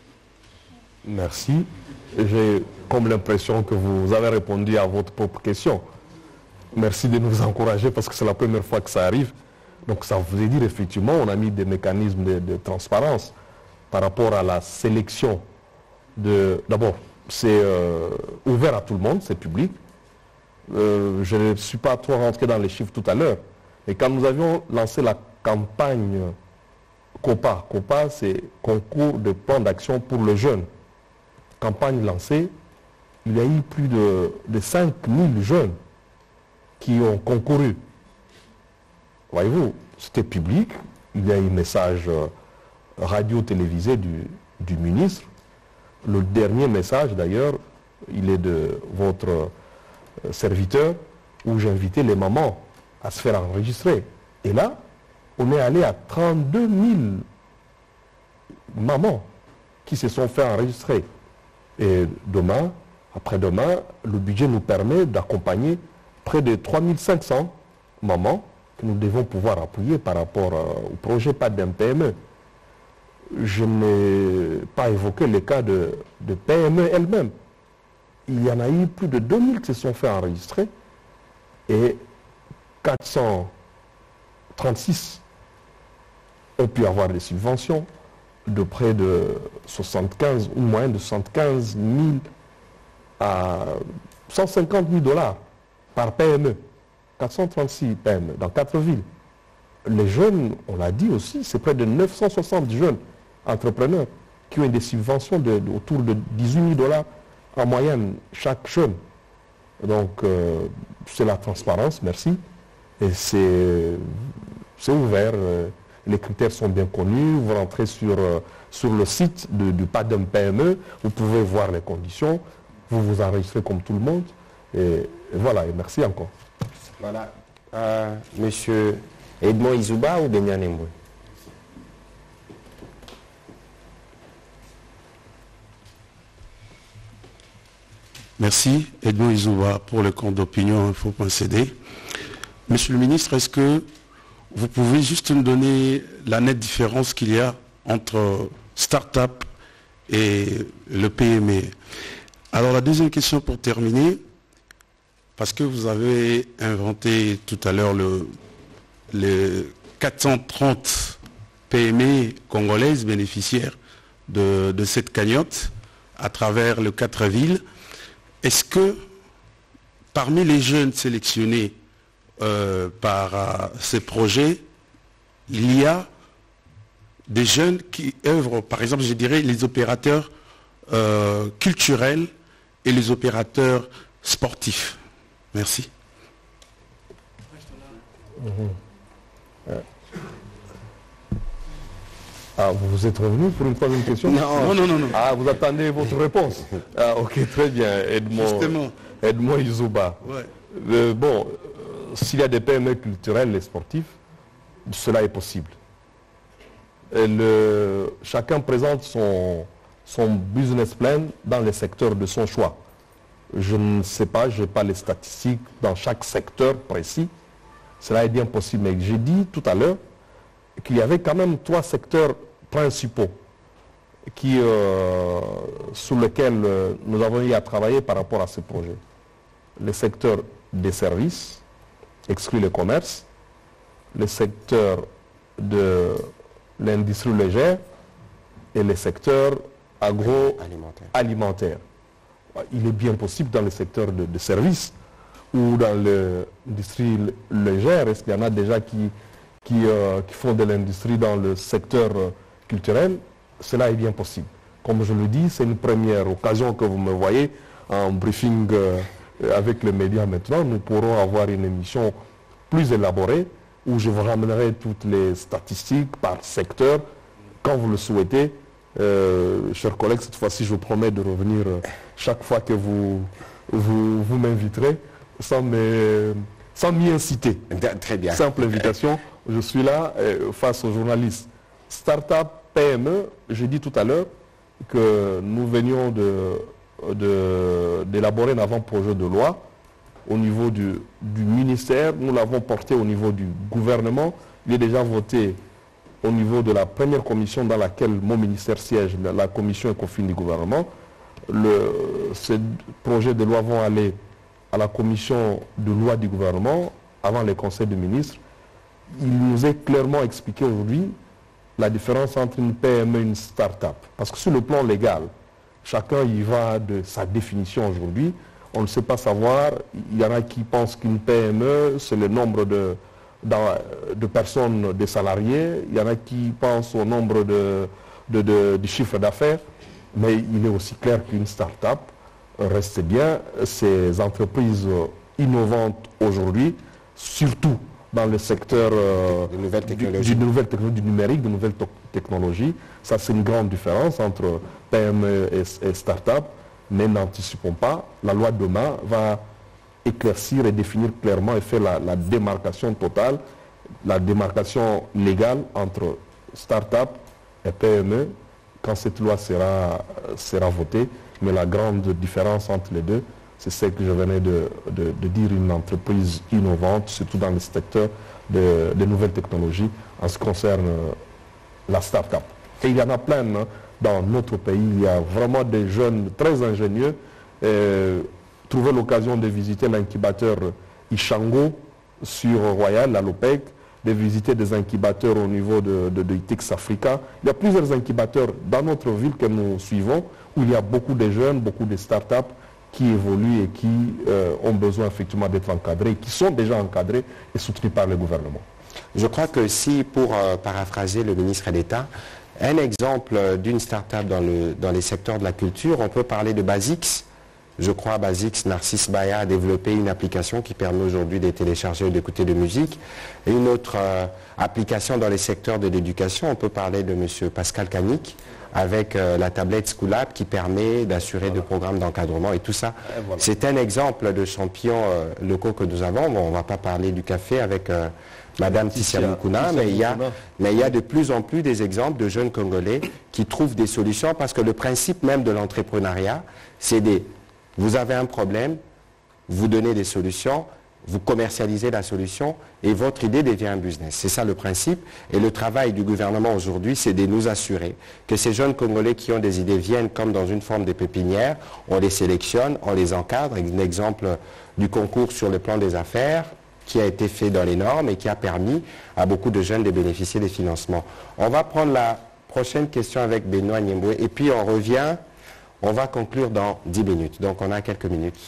Merci. J'ai comme l'impression que vous avez répondu à votre propre question. Merci de nous encourager parce que c'est la première fois que ça arrive. Donc ça veut dire effectivement, on a mis des mécanismes de, de transparence par rapport à la sélection de... D'abord, c'est euh, ouvert à tout le monde, c'est public. Euh, je ne suis pas trop rentré dans les chiffres tout à l'heure. Et quand nous avions lancé la campagne COPA, COPA c'est Concours de plan d'action pour le jeune. Campagne lancée, il y a eu plus de, de cinq mille jeunes qui ont concouru. Voyez-vous, c'était public, il y a eu un message radio-télévisé du, du ministre. Le dernier message, d'ailleurs, il est de votre serviteur, où j'invitais les mamans à se faire enregistrer. Et là, on est allé à trente-deux mille mamans qui se sont fait enregistrer. Et demain, après-demain, le budget nous permet d'accompagner près de trois mille cinq cents mamans que nous devons pouvoir appuyer par rapport euh, au projet P A D M P M E. Je n'ai pas évoqué le cas de, de P M E elle-même. Il y en a eu plus de deux mille qui se sont fait enregistrer et quatre cent trente-six ont pu avoir des subventions de près de soixante-quinze ou moins de soixante-quinze mille à cent cinquante mille dollars par P M E. quatre cent trente-six P M E dans quatre villes. Les jeunes, on l'a dit aussi, c'est près de neuf cent soixante jeunes entrepreneurs qui ont des subventions de, de, autour de dix-huit mille dollars en moyenne chaque jeune. Donc, euh, c'est la transparence, merci. Et c'est ouvert, euh, les critères sont bien connus. Vous rentrez sur, euh, sur le site de, du P A D M P M E, vous pouvez voir les conditions, vous vous enregistrez comme tout le monde. Et, et voilà, et merci encore. Voilà. Euh, Monsieur Edmond Izouba ou Demian Emboué? Merci, Edmond Izouba, pour le compte d'opinion info point c d. Monsieur le ministre, est-ce que vous pouvez juste nous donner la nette différence qu'il y a entre start-up et le P M E? Alors la deuxième question pour terminer, parce que vous avez inventé tout à l'heure le, le quatre cent trente P M E congolaises bénéficiaires de, de cette cagnotte à travers les quatre villes. Est-ce que parmi les jeunes sélectionnés euh, par euh, ces projets, il y a des jeunes qui œuvrent, par exemple, je dirais, les opérateurs euh, culturels et les opérateurs sportifs? Merci. Mmh. Euh. Ah, vous vous êtes revenu pour une troisième question? Non, non, non, non. Ah, vous attendez votre réponse? Ah, ok, très bien. Edmond, Justement. Edmond Izouba. Ouais. Euh, bon, euh, s'il y a des P M E culturels et sportifs, cela est possible. Et le, chacun présente son, son business plan dans les secteurs de son choix. Je ne sais pas, je n'ai pas les statistiques dans chaque secteur précis. Cela est bien possible. Mais j'ai dit tout à l'heure qu'il y avait quand même trois secteurs principaux qui, euh, sur lesquels euh, nous avons eu à travailler par rapport à ce projet. Le secteur des services, exclut le commerce, le secteur de l'industrie légère et le secteur agroalimentaire. Il est bien possible dans le secteur de, de services ou dans l'industrie légère, est-ce qu'il y en a déjà qui, qui, euh, qui font de l'industrie dans le secteur euh, culturel? Cela est bien possible. Comme je le dis, c'est une première occasion que vous me voyez en briefing euh, avec les médias maintenant. Nous pourrons avoir une émission plus élaborée où je vous ramènerai toutes les statistiques par secteur quand vous le souhaitez. Euh, chers collègues, cette fois-ci, je vous promets de revenir euh, chaque fois que vous, vous, vous m'inviterez sans me, sans m'y inciter. Très bien. Simple invitation. Je suis là euh, face aux journalistes. Start-up, P M E, j'ai dit tout à l'heure que nous venions de, de, d'élaborer un avant-projet de loi au niveau du, du ministère. Nous l'avons porté au niveau du gouvernement. Il est déjà voté au niveau de la première commission dans laquelle mon ministère siège, la, la commission ECOFIN du gouvernement. Le, ces projets de loi vont aller à la commission de loi du gouvernement avant le conseil des ministres. Il nous est clairement expliqué aujourd'hui la différence entre une P M E et une start-up. Parce que sur le plan légal, chacun y va de sa définition aujourd'hui. On ne sait pas savoir, il y en a qui pensent qu'une P M E, c'est le nombre de, de personnes, de salariés. Il y en a qui pensent au nombre de, de, de, de chiffres d'affaires. Mais il est aussi clair qu'une start-up reste bien ces entreprises innovantes aujourd'hui, surtout dans le secteur euh, de nouvelles technologies. Du, du, nouvelle technologie, du numérique, de nouvelles technologies. Ça, c'est une grande différence entre P M E et, et start-up. Mais n'anticipons pas, la loi de demain va éclaircir et définir clairement et faire la, la démarcation totale, la démarcation légale entre start-up et P M E quand cette loi sera, sera votée. Mais la grande différence entre les deux, c'est ce que je venais de, de, de dire, une entreprise innovante, surtout dans le secteur de, de nouvelles technologies, en ce qui concerne la start-up. Et il y en a plein hein, dans notre pays. Il y a vraiment des jeunes très ingénieux. Euh, trouver l'occasion de visiter l'incubateur Ishango sur Royal, à l'OPEC, de visiter des incubateurs au niveau de, de, de I T X Africa. Il y a plusieurs incubateurs dans notre ville que nous suivons, où il y a beaucoup de jeunes, beaucoup de start-up qui évoluent et qui euh, ont besoin effectivement d'être encadrés, qui sont déjà encadrés et soutenus par le gouvernement. Je crois que si, pour euh, paraphraser le ministre d'État, un exemple d'une start-up dans, le, dans les secteurs de la culture, on peut parler de Basix. Je crois Basix, Narcisse Baya a développé une application qui permet aujourd'hui de télécharger ou d'écouter de musique. Et une autre euh, application dans les secteurs de l'éducation, on peut parler de M. Pascal Canic avec euh, la tablette Schoolab qui permet d'assurer voilà. des programmes d'encadrement et tout ça. Voilà. C'est un exemple de champions euh, locaux que nous avons. Bon, on ne va pas parler du café avec euh, Madame Tissia Mukuna, mais il, y a, mais il y a de plus en plus des exemples de jeunes Congolais qui trouvent des solutions parce que le principe même de l'entrepreneuriat, c'est des... Vous avez un problème, vous donnez des solutions, vous commercialisez la solution et votre idée devient un business. C'est ça le principe. Et le travail du gouvernement aujourd'hui, c'est de nous assurer que ces jeunes Congolais qui ont des idées viennent comme dans une forme de pépinière, on les sélectionne, on les encadre. Un exemple du concours sur le plan des affaires qui a été fait dans les normes et qui a permis à beaucoup de jeunes de bénéficier des financements. On va prendre la prochaine question avec Benoît Niemboué et puis on revient. On va conclure dans dix minutes, donc on a quelques minutes.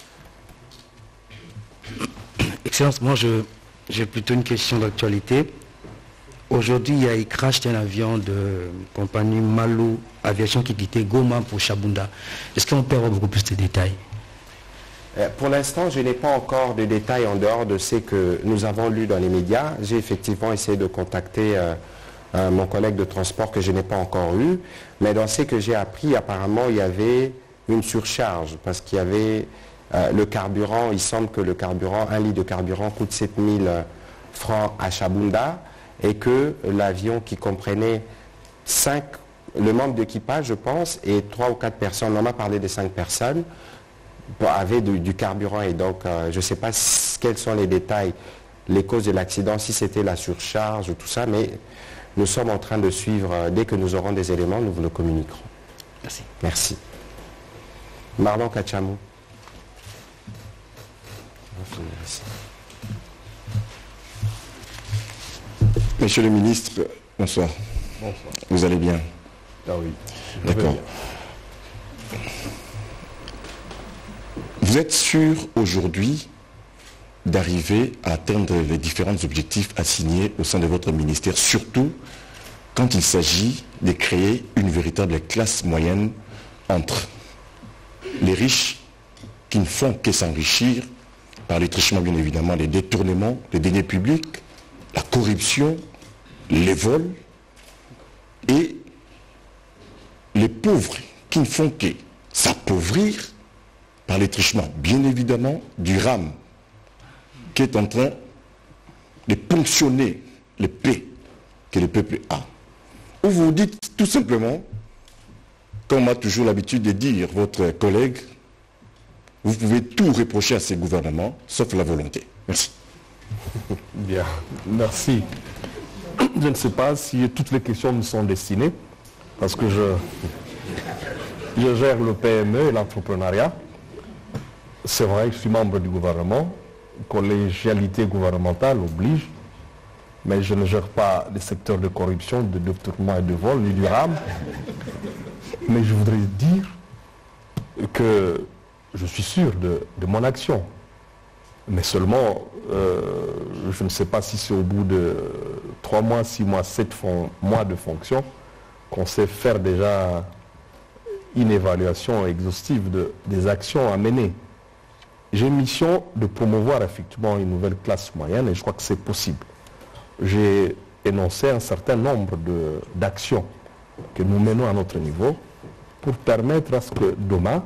Excellence, moi j'ai plutôt une question d'actualité. Aujourd'hui, il y a eu crash d'un avion de compagnie Malou Aviation qui quittait Goma pour Chabunda. Est-ce qu'on peut avoir beaucoup plus de détails? Pour l'instant, je n'ai pas encore de détails en dehors de ce que nous avons lu dans les médias. J'ai effectivement essayé de contacter euh, euh, mon collègue de transport que je n'ai pas encore eu. Mais dans ce que j'ai appris, apparemment, il y avait une surcharge parce qu'il y avait euh, le carburant. Il semble que le carburant, un litre de carburant coûte sept mille francs à Chabunda et que l'avion qui comprenait cinq, le membre d'équipage, je pense, et trois ou quatre personnes, on m'a parlé de cinq personnes, avait du, du carburant. Et donc, euh, je ne sais pas quels sont les détails, les causes de l'accident, si c'était la surcharge ou tout ça, mais nous sommes en train de suivre. Euh, dès que nous aurons des éléments, nous vous le communiquerons. Merci. Merci. Marlon Kachamou. Monsieur le ministre, bonsoir. Bonsoir. Vous allez bien? Ah oui. D'accord. Vous êtes sûr aujourd'hui d'arriver à atteindre les différents objectifs assignés au sein de votre ministère, surtout quand il s'agit de créer une véritable classe moyenne entre les riches qui ne font que s'enrichir par les trichements, bien évidemment, les détournements, les deniers publics, la corruption, les vols, et les pauvres qui ne font que s'appauvrir par les trichements, bien évidemment, du R A M, qui est en train de ponctionner les paix que le peuple a. Ou vous dites tout simplement, comme a toujours l'habitude de dire votre collègue, vous pouvez tout reprocher à ces gouvernements, sauf la volonté. Merci. Bien, merci. Je ne sais pas si toutes les questions me sont destinées, parce que je, je gère le P M E et l'entrepreneuriat. C'est vrai que je suis membre du gouvernement, collégialité gouvernementale oblige, mais je ne gère pas les secteurs de corruption, de détournement et de vol, ni du R A M. Mais je voudrais dire que je suis sûr de, de mon action. Mais seulement, euh, je ne sais pas si c'est au bout de trois mois, six mois, sept mois de fonction qu'on sait faire déjà une évaluation exhaustive de, des actions à mener. J'ai une mission de promouvoir effectivement une nouvelle classe moyenne et je crois que c'est possible. J'ai énoncé un certain nombre d'actions que nous menons à notre niveau pour permettre à ce que demain,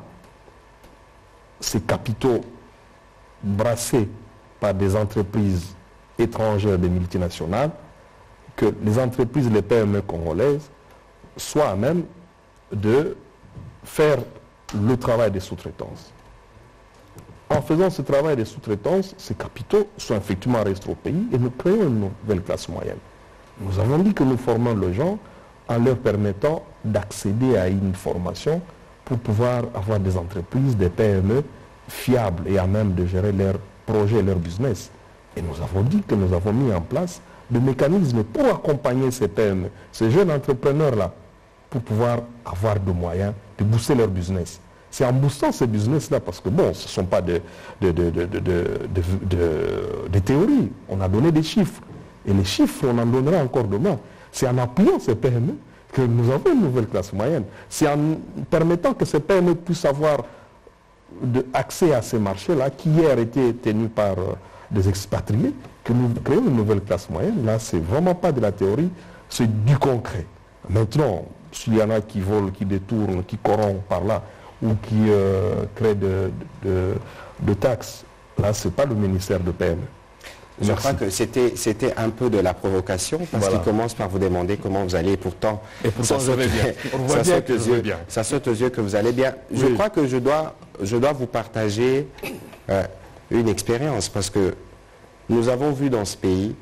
ces capitaux brassés par des entreprises étrangères, des multinationales, que les entreprises, les P M E congolaises, soient à même de faire le travail des sous-traitances. En faisant ce travail des sous-traitances, ces capitaux sont effectivement restés au pays et nous créons une nouvelle classe moyenne. Nous avons dit que nous formons les gens en leur permettant d'accéder à une formation pour pouvoir avoir des entreprises, des P M E fiables et à même de gérer leurs projets, leur business. Et nous avons dit que nous avons mis en place des mécanismes pour accompagner ces P M E, ces jeunes entrepreneurs-là, pour pouvoir avoir des moyens de booster leur business. C'est en boostant ces business-là, parce que bon, ce ne sont pas de, de, de, de, de, de, de, de théories. On a donné des chiffres. Et les chiffres, on en donnera encore demain. C'est en appuyant ces P M E que nous avons une nouvelle classe moyenne. C'est en permettant que ces P M E puissent avoir de accès à ces marchés-là, qui hier étaient tenus par euh, des expatriés, que nous créons une nouvelle classe moyenne. Là, c'est vraiment pas de la théorie, c'est du concret. Maintenant, s'il y en a qui volent, qui détournent, qui corrompent par là, ou qui euh, créent de, de, de taxes, là, c'est pas le ministère de P M E. Je Merci. crois que c'était c'était un peu de la provocation, parce voilà. qu'il commence par vous demander comment vous allez, et pourtant, et pourtant ça, saute, bien. ça, saute aux yeux, bien. ça saute aux yeux que vous allez bien. Oui. Je crois que je dois, je dois vous partager euh, une expérience, parce que nous avons vu dans ce pays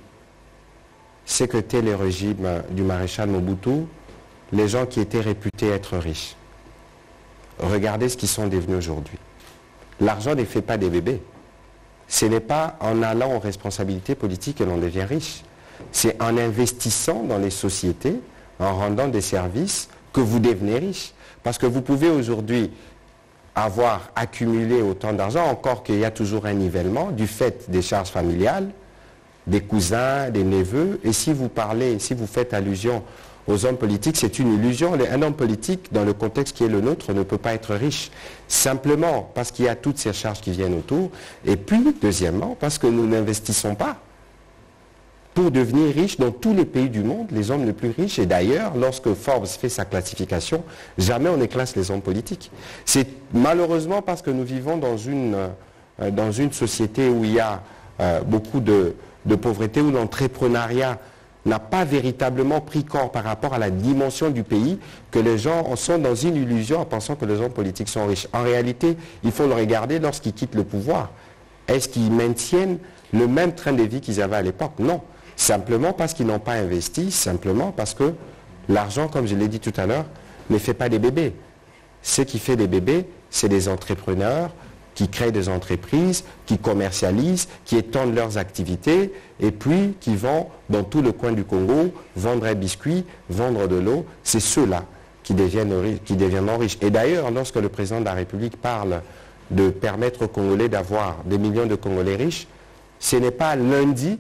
ce qu'était le régime du maréchal Mobutu, les gens qui étaient réputés être riches. Regardez ce qu'ils sont devenus aujourd'hui. L'argent ne fait pas des bébés. Ce n'est pas en allant aux responsabilités politiques que l'on devient riche. C'est en investissant dans les sociétés, en rendant des services, que vous devenez riche. Parce que vous pouvez aujourd'hui avoir accumulé autant d'argent, encore qu'il y a toujours un nivellement du fait des charges familiales, des cousins, des neveux. Et si vous parlez, si vous faites allusion aux hommes politiques, c'est une illusion. Un homme politique, dans le contexte qui est le nôtre, ne peut pas être riche. Simplement parce qu'il y a toutes ces charges qui viennent autour. Et puis, deuxièmement, parce que nous n'investissons pas. pour devenir riches dans tous les pays du monde, les hommes les plus riches. Et d'ailleurs, lorsque Forbes fait sa classification, jamais on ne classe les hommes politiques. C'est malheureusement parce que nous vivons dans une, euh, dans une société où il y a euh, beaucoup de, de pauvreté, où l'entrepreneuriat n'a pas véritablement pris corps par rapport à la dimension du pays, que les gens sont dans une illusion en pensant que les hommes politiques sont riches. En réalité, il faut le regarder lorsqu'ils quittent le pouvoir. Est-ce qu'ils maintiennent le même train de vie qu'ils avaient à l'époque? Non. Simplement parce qu'ils n'ont pas investi, simplement parce que l'argent, comme je l'ai dit tout à l'heure, ne fait pas des bébés. Ce qui fait des bébés, c'est des entrepreneurs qui créent des entreprises, qui commercialisent, qui étendent leurs activités et puis qui vont dans tout le coin du Congo vendre un biscuit, vendre de l'eau. C'est ceux-là qui deviennent, qui deviennent riches. Et d'ailleurs, lorsque le président de la République parle de permettre aux Congolais d'avoir des millions de Congolais riches, ce n'est pas lundi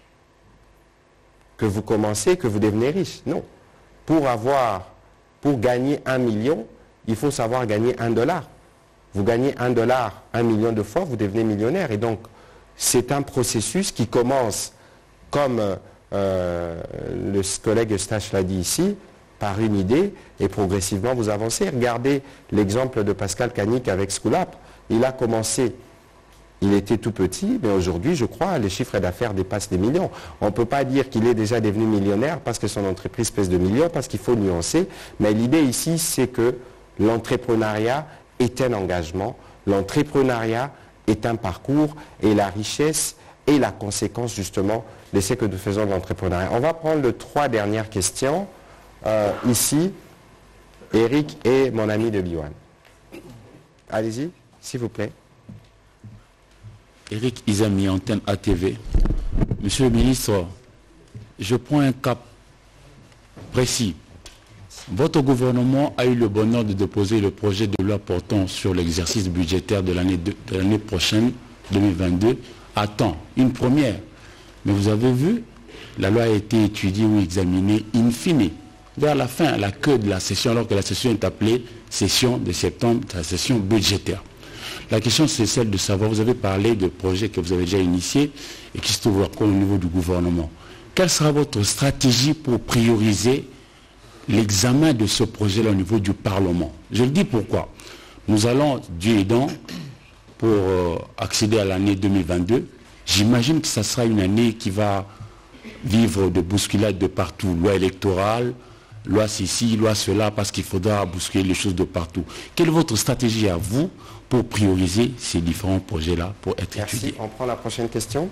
que vous commencez, que vous devenez riche. Non. Pour avoir, pour gagner un million, il faut savoir gagner un dollar. Vous gagnez un dollar un million de fois, vous devenez millionnaire. Et donc, c'est un processus qui commence, comme euh, le collègue Eustache l'a dit ici, par une idée, et progressivement vous avancez. Regardez l'exemple de Pascal Canik avec Schoolap. Il a commencé... Il était tout petit, mais aujourd'hui, je crois, les chiffres d'affaires dépassent des millions. On ne peut pas dire qu'il est déjà devenu millionnaire parce que son entreprise pèse de millions, parce qu'il faut nuancer. Mais l'idée ici, c'est que l'entrepreneuriat est un engagement, l'entrepreneuriat est un parcours, et la richesse est la conséquence, justement, de ce que nous faisons de l'entrepreneuriat. On va prendre les trois dernières questions. Euh, ici, Eric et mon ami de Biwan. Allez-y, s'il vous plaît. Eric Izami, antenne A T V. Monsieur le ministre, je prends un cap précis. Votre gouvernement a eu le bonheur de déposer le projet de loi portant sur l'exercice budgétaire de l'année de l'année prochaine, deux mille vingt-deux, à temps. Une première. Mais vous avez vu, la loi a été étudiée ou examinée in fine, vers la fin, à la queue de la session, alors que la session est appelée session de septembre, la session budgétaire. La question, c'est celle de savoir, vous avez parlé de projets que vous avez déjà initiés et qui se trouvent encore au niveau du gouvernement. Quelle sera votre stratégie pour prioriser l'examen de ce projet-là au niveau du Parlement? Je le dis pourquoi. Nous allons, Dieu aidant, pour euh, accéder à l'année deux mille vingt-deux. J'imagine que ça sera une année qui va vivre de bousculades de partout. Loi électorale, loi ceci, loi cela, parce qu'il faudra bousculer les choses de partout. Quelle est votre stratégie à vous pour prioriser ces différents projets-là, pour être Merci. étudiés? On prend la prochaine question.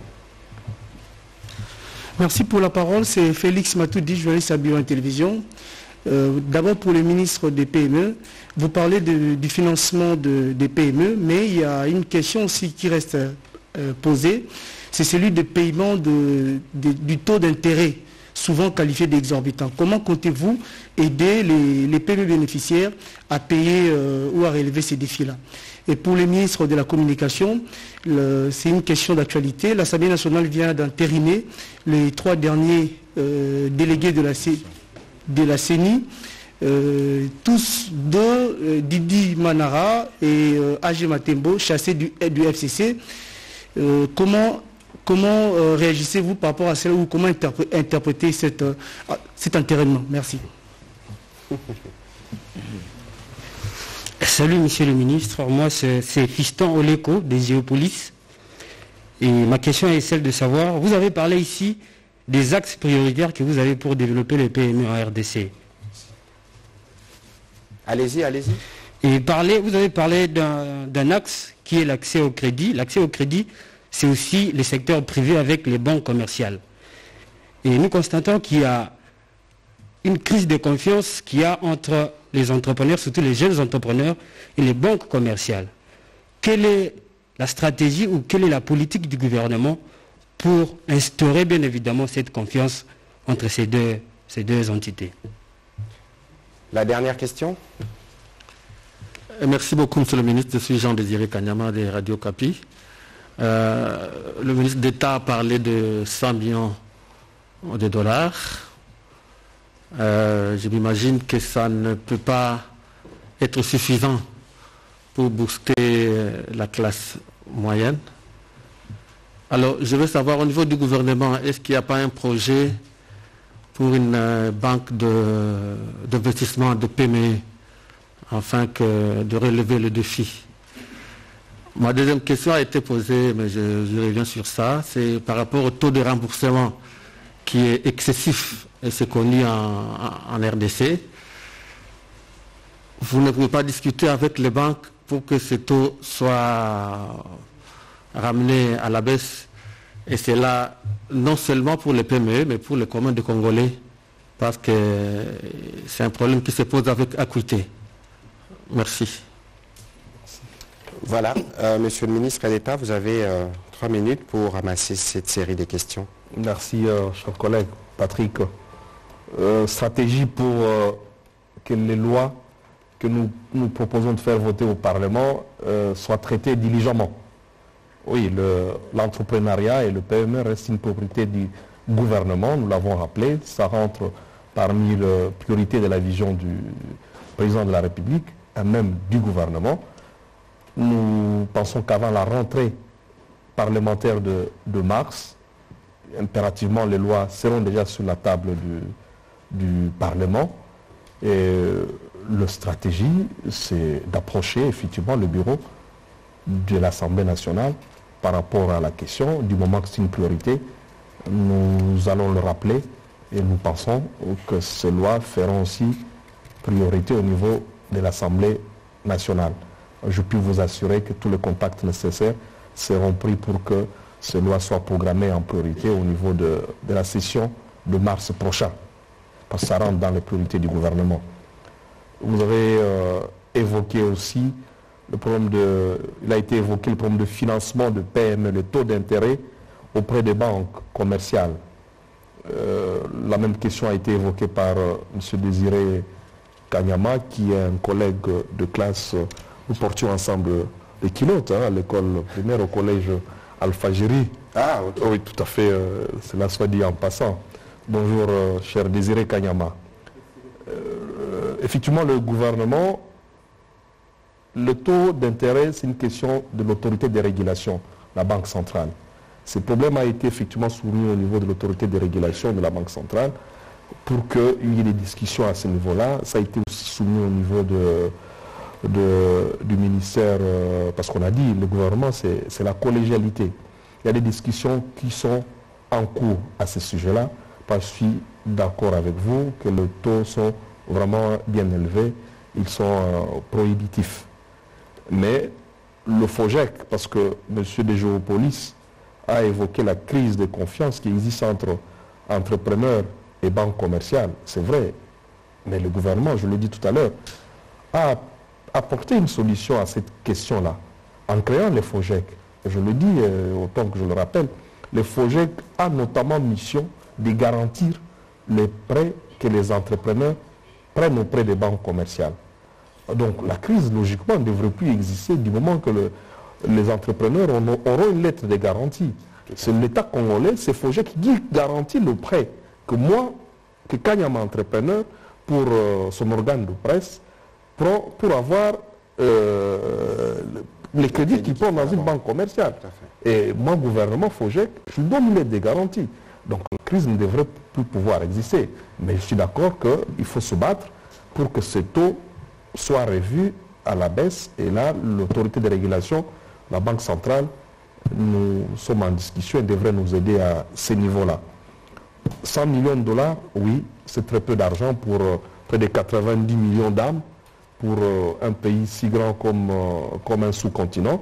Merci pour la parole. C'est Félix Matoudi, journaliste à Biwan Télévision. Euh, D'abord pour le ministre des P M E, vous parlez de, du financement de, des P M E, mais il y a une question aussi qui reste euh, posée, c'est celui du paiement de, de, du taux d'intérêt, souvent qualifié d'exorbitant. Comment comptez-vous aider les, les P M E bénéficiaires à payer euh, ou à relever ces défis-là? Et pour le ministre de la Communication, c'est une question d'actualité. L'Assemblée nationale vient d'entériner les trois derniers euh, délégués de la, C, de la C E N I, euh, tous deux, euh, Didi Manara et euh, Agé Matembo, chassés du, du F C C. Euh, comment comment euh, réagissez-vous par rapport à cela, ou comment interpré interpréter cette, euh, cet enterrement? Merci. Salut Monsieur le Ministre, moi c'est Fiston Oleko des Géopolis. Et ma question est celle de savoir, vous avez parlé ici des axes prioritaires que vous avez pour développer les P M E en R D C. Allez-y, allez-y. Et parler, vous avez parlé d'un axe qui est l'accès au crédit. L'accès au crédit, c'est aussi le secteur privé avec les banques commerciales. Et nous constatons qu'il y a une crise de confiance qu'il y a entre les entrepreneurs, surtout les jeunes entrepreneurs, et les banques commerciales. Quelle est la stratégie ou quelle est la politique du gouvernement pour instaurer bien évidemment cette confiance entre ces deux, ces deux entités? La dernière question. Merci beaucoup, Monsieur le Ministre. Je suis Jean-Désiré Kanyama de Radio Kapi. Euh, le ministre d'État a parlé de cent millions de dollars. Euh, je m'imagine que ça ne peut pas être suffisant pour booster la classe moyenne. Alors, je veux savoir, au niveau du gouvernement, est-ce qu'il n'y a pas un projet pour une euh, banque d'investissement de, de P M E, afin que, de relever le défi? Ma deuxième question a été posée, mais je, je reviens sur ça, c'est par rapport au taux de remboursement qui est excessif, et c'est connu en, en, en R D C. Vous ne pouvez pas discuter avec les banques pour que ce taux soit ramené à la baisse, et c'est là non seulement pour les P M E, mais pour les communs de Congolais, parce que c'est un problème qui se pose avec acuité. Merci. Voilà, euh, Monsieur le ministre d'État, vous avez euh, trois minutes pour ramasser cette série de questions. Merci, euh, cher collègue Patrick. Euh, stratégie pour euh, que les lois que nous, nous proposons de faire voter au Parlement euh, soient traitées diligemment. Oui, l'entrepreneuriat et le P M E restent une propriété du gouvernement, nous l'avons rappelé, ça rentre parmi les priorités de la vision du président de la République et même du gouvernement. Nous pensons qu'avant la rentrée parlementaire de, de mars, impérativement les lois seront déjà sur la table du, du Parlement. Et la stratégie, c'est d'approcher effectivement le bureau de l'Assemblée nationale par rapport à la question. Du moment que c'est une priorité, nous allons le rappeler et nous pensons que ces lois feront aussi priorité au niveau de l'Assemblée nationale. Je puis vous assurer que tous les contacts nécessaires seront pris pour que ces lois soient programmées en priorité au niveau de, de la session de mars prochain, parce que ça rentre dans les priorités du gouvernement. Vous avez euh, évoqué aussi le problème de, il a été évoqué le problème de financement de P M E, le taux d'intérêt auprès des banques commerciales. Euh, la même question a été évoquée par euh, M. Désiré Kanyama, qui est un collègue de classe. Nous portions ensemble les kilotes hein, à l'école primaire, au collège Al-Fajiri. Ah, okay. Oui, tout à fait, euh, cela soit dit en passant. Bonjour, euh, cher Désiré Kanyama. Euh, effectivement, le gouvernement, le taux d'intérêt, c'est une question de l'autorité de régulation, la Banque centrale. Ce problème a été effectivement soumis au niveau de l'autorité de régulation de la Banque centrale pour qu'il y ait des discussions à ce niveau-là. Ça a été aussi soumis au niveau de... De, du ministère, euh, parce qu'on a dit, le gouvernement, c'est la collégialité. Il y a des discussions qui sont en cours à ce sujet-là. Je suis d'accord avec vous que les taux sont vraiment bien élevés, ils sont euh, prohibitifs. Mais le FOGEC, parce que M. Desjoupolis a évoqué la crise de confiance qui existe entre entrepreneurs et banques commerciales, c'est vrai. Mais le gouvernement, je l'ai dit tout à l'heure, a apporter une solution à cette question-là en créant les FOGEC. Je le dis euh, autant que je le rappelle, les FOGEC a notamment mission de garantir les prêts que les entrepreneurs prennent auprès des banques commerciales. Donc la crise, logiquement, ne devrait plus exister du moment que le, les entrepreneurs auront une lettre de garantie. C'est l'État congolais, c'est FOGEC qui garantit le prêt que moi, que Kanyama entrepreneur, pour euh, son organe de presse, Pour, pour avoir euh, les crédits qu'il prend dans une banque commerciale. Et moi, gouvernement, FOGEC, je donne l'aide des garanties. Donc la crise ne devrait plus pouvoir exister. Mais je suis d'accord qu'il faut se battre pour que ce taux soit revu à la baisse. Et là, l'autorité de régulation, la Banque centrale, nous sommes en discussion et devrait nous aider à ce niveau-là. cent millions de dollars, oui, c'est très peu d'argent pour euh, près de quatre-vingt-dix millions d'âmes. Pour euh, un pays si grand comme, euh, comme un sous-continent.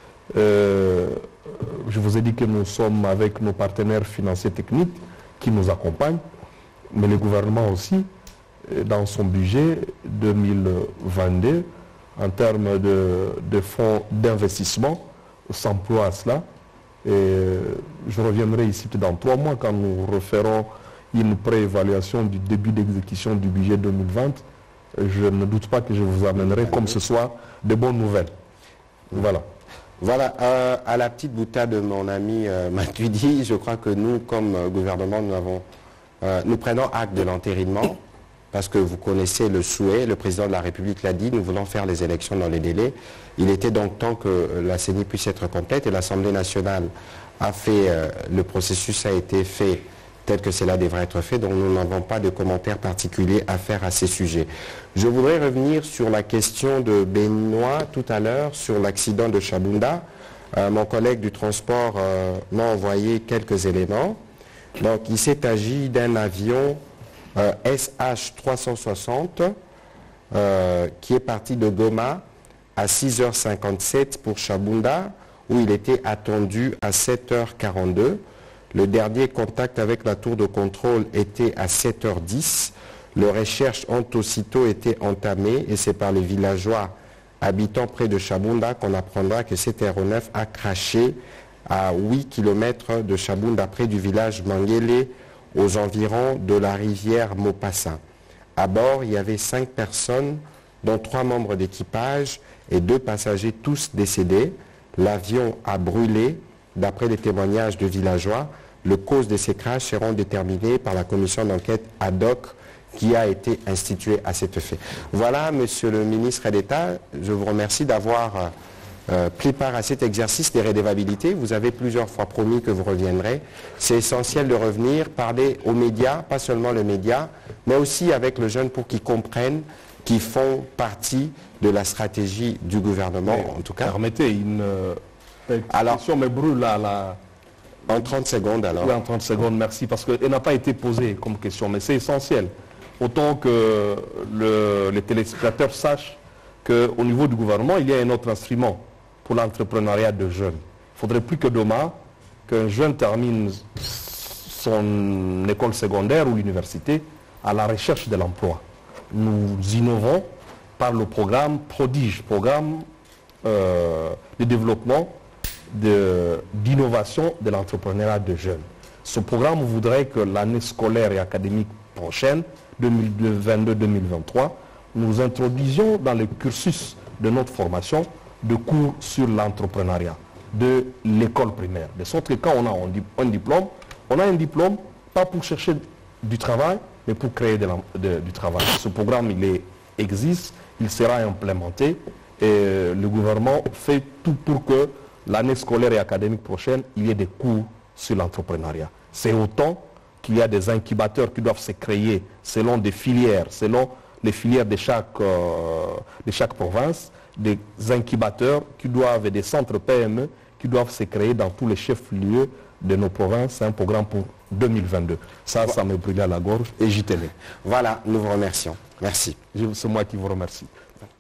Euh, je vous ai dit que nous sommes avec nos partenaires financiers techniques qui nous accompagnent, mais le gouvernement aussi, dans son budget deux mille vingt-deux, en termes de, de fonds d'investissement, s'emploie à cela. Et je reviendrai ici dans trois mois quand nous referons une préévaluation du début d'exécution du budget deux mille vingt. Je ne doute pas que je vous amènerai comme ce soir de bonnes nouvelles. Voilà. Voilà, euh, à la petite boutade de mon ami euh, Matuidi, je crois que nous, comme euh, gouvernement, nous, avons, euh, nous prenons acte de l'entérinement, parce que vous connaissez le souhait, le président de la République l'a dit, nous voulons faire les élections dans les délais. Il était donc temps que la C E N I puisse être complète et l'Assemblée nationale a fait, euh, le processus a été fait tel que cela devrait être fait, donc nous n'avons pas de commentaires particuliers à faire à ces sujets. Je voudrais revenir sur la question de Benoît tout à l'heure, sur l'accident de Chabunda. Euh, mon collègue du transport euh, m'a envoyé quelques éléments. Donc il s'est agi d'un avion euh, S H trois cent soixante euh, qui est parti de Goma à six heures cinquante-sept pour Chabunda, où il était attendu à sept heures quarante-deux. Le dernier contact avec la tour de contrôle était à sept heures dix. Les recherches ont aussitôt été entamées et c'est par les villageois habitant près de Chabunda qu'on apprendra que cet aéronef a craché à huit kilomètres de Chabunda, près du village Mangele, aux environs de la rivière Mopassa. À bord, il y avait cinq personnes, dont trois membres d'équipage et deux passagers, tous décédés. L'avion a brûlé, d'après les témoignages de villageois. Les causes de ces crashs seront déterminées par la commission d'enquête ad hoc qui a été instituée à cet effet. Voilà, Monsieur le ministre d'État, je vous remercie d'avoir euh, pris part à cet exercice des redevabilités. Vous avez plusieurs fois promis que vous reviendrez. C'est essentiel de revenir, parler aux médias, pas seulement les médias, mais aussi avec le jeune pour qu'ils comprennent qu'ils font partie de la stratégie du gouvernement, mais, en tout cas. Permettez une, une alors, question me brûle là, là. En trente secondes alors. Oui, en trente secondes, merci, parce qu'elle n'a pas été posée comme question, mais c'est essentiel. Autant que le, les téléspectateurs sachent qu'au niveau du gouvernement, il y a un autre instrument pour l'entrepreneuriat de jeunes. Il ne faudrait plus que demain qu'un jeune termine son école secondaire ou l'université à la recherche de l'emploi. Nous innovons par le programme Prodige, programme euh, de développement d'innovation de, de l'entrepreneuriat de jeunes. Ce programme voudrait que l'année scolaire et académique prochaine, deux mille vingt-deux deux mille vingt-trois, nous introduisions dans le cursus de notre formation de cours sur l'entrepreneuriat de l'école primaire. De sorte que quand on a un diplôme, on a un diplôme pas pour chercher du travail, mais pour créer de la, de, du travail. Ce programme, il est, existe, il sera implémenté et le gouvernement fait tout pour que l'année scolaire et académique prochaine, il y ait des cours sur l'entrepreneuriat. C'est autant qu'il y a des incubateurs qui doivent se créer selon des filières, selon les filières de chaque, euh, de chaque province, des incubateurs qui doivent, des centres P M E qui doivent se créer dans tous les chefs-lieux de nos provinces. C'est un programme pour deux mille vingt-deux. Ça, ça me brûle à la gorge et j'y tenais. Voilà, nous vous remercions. Merci. C'est moi qui vous remercie.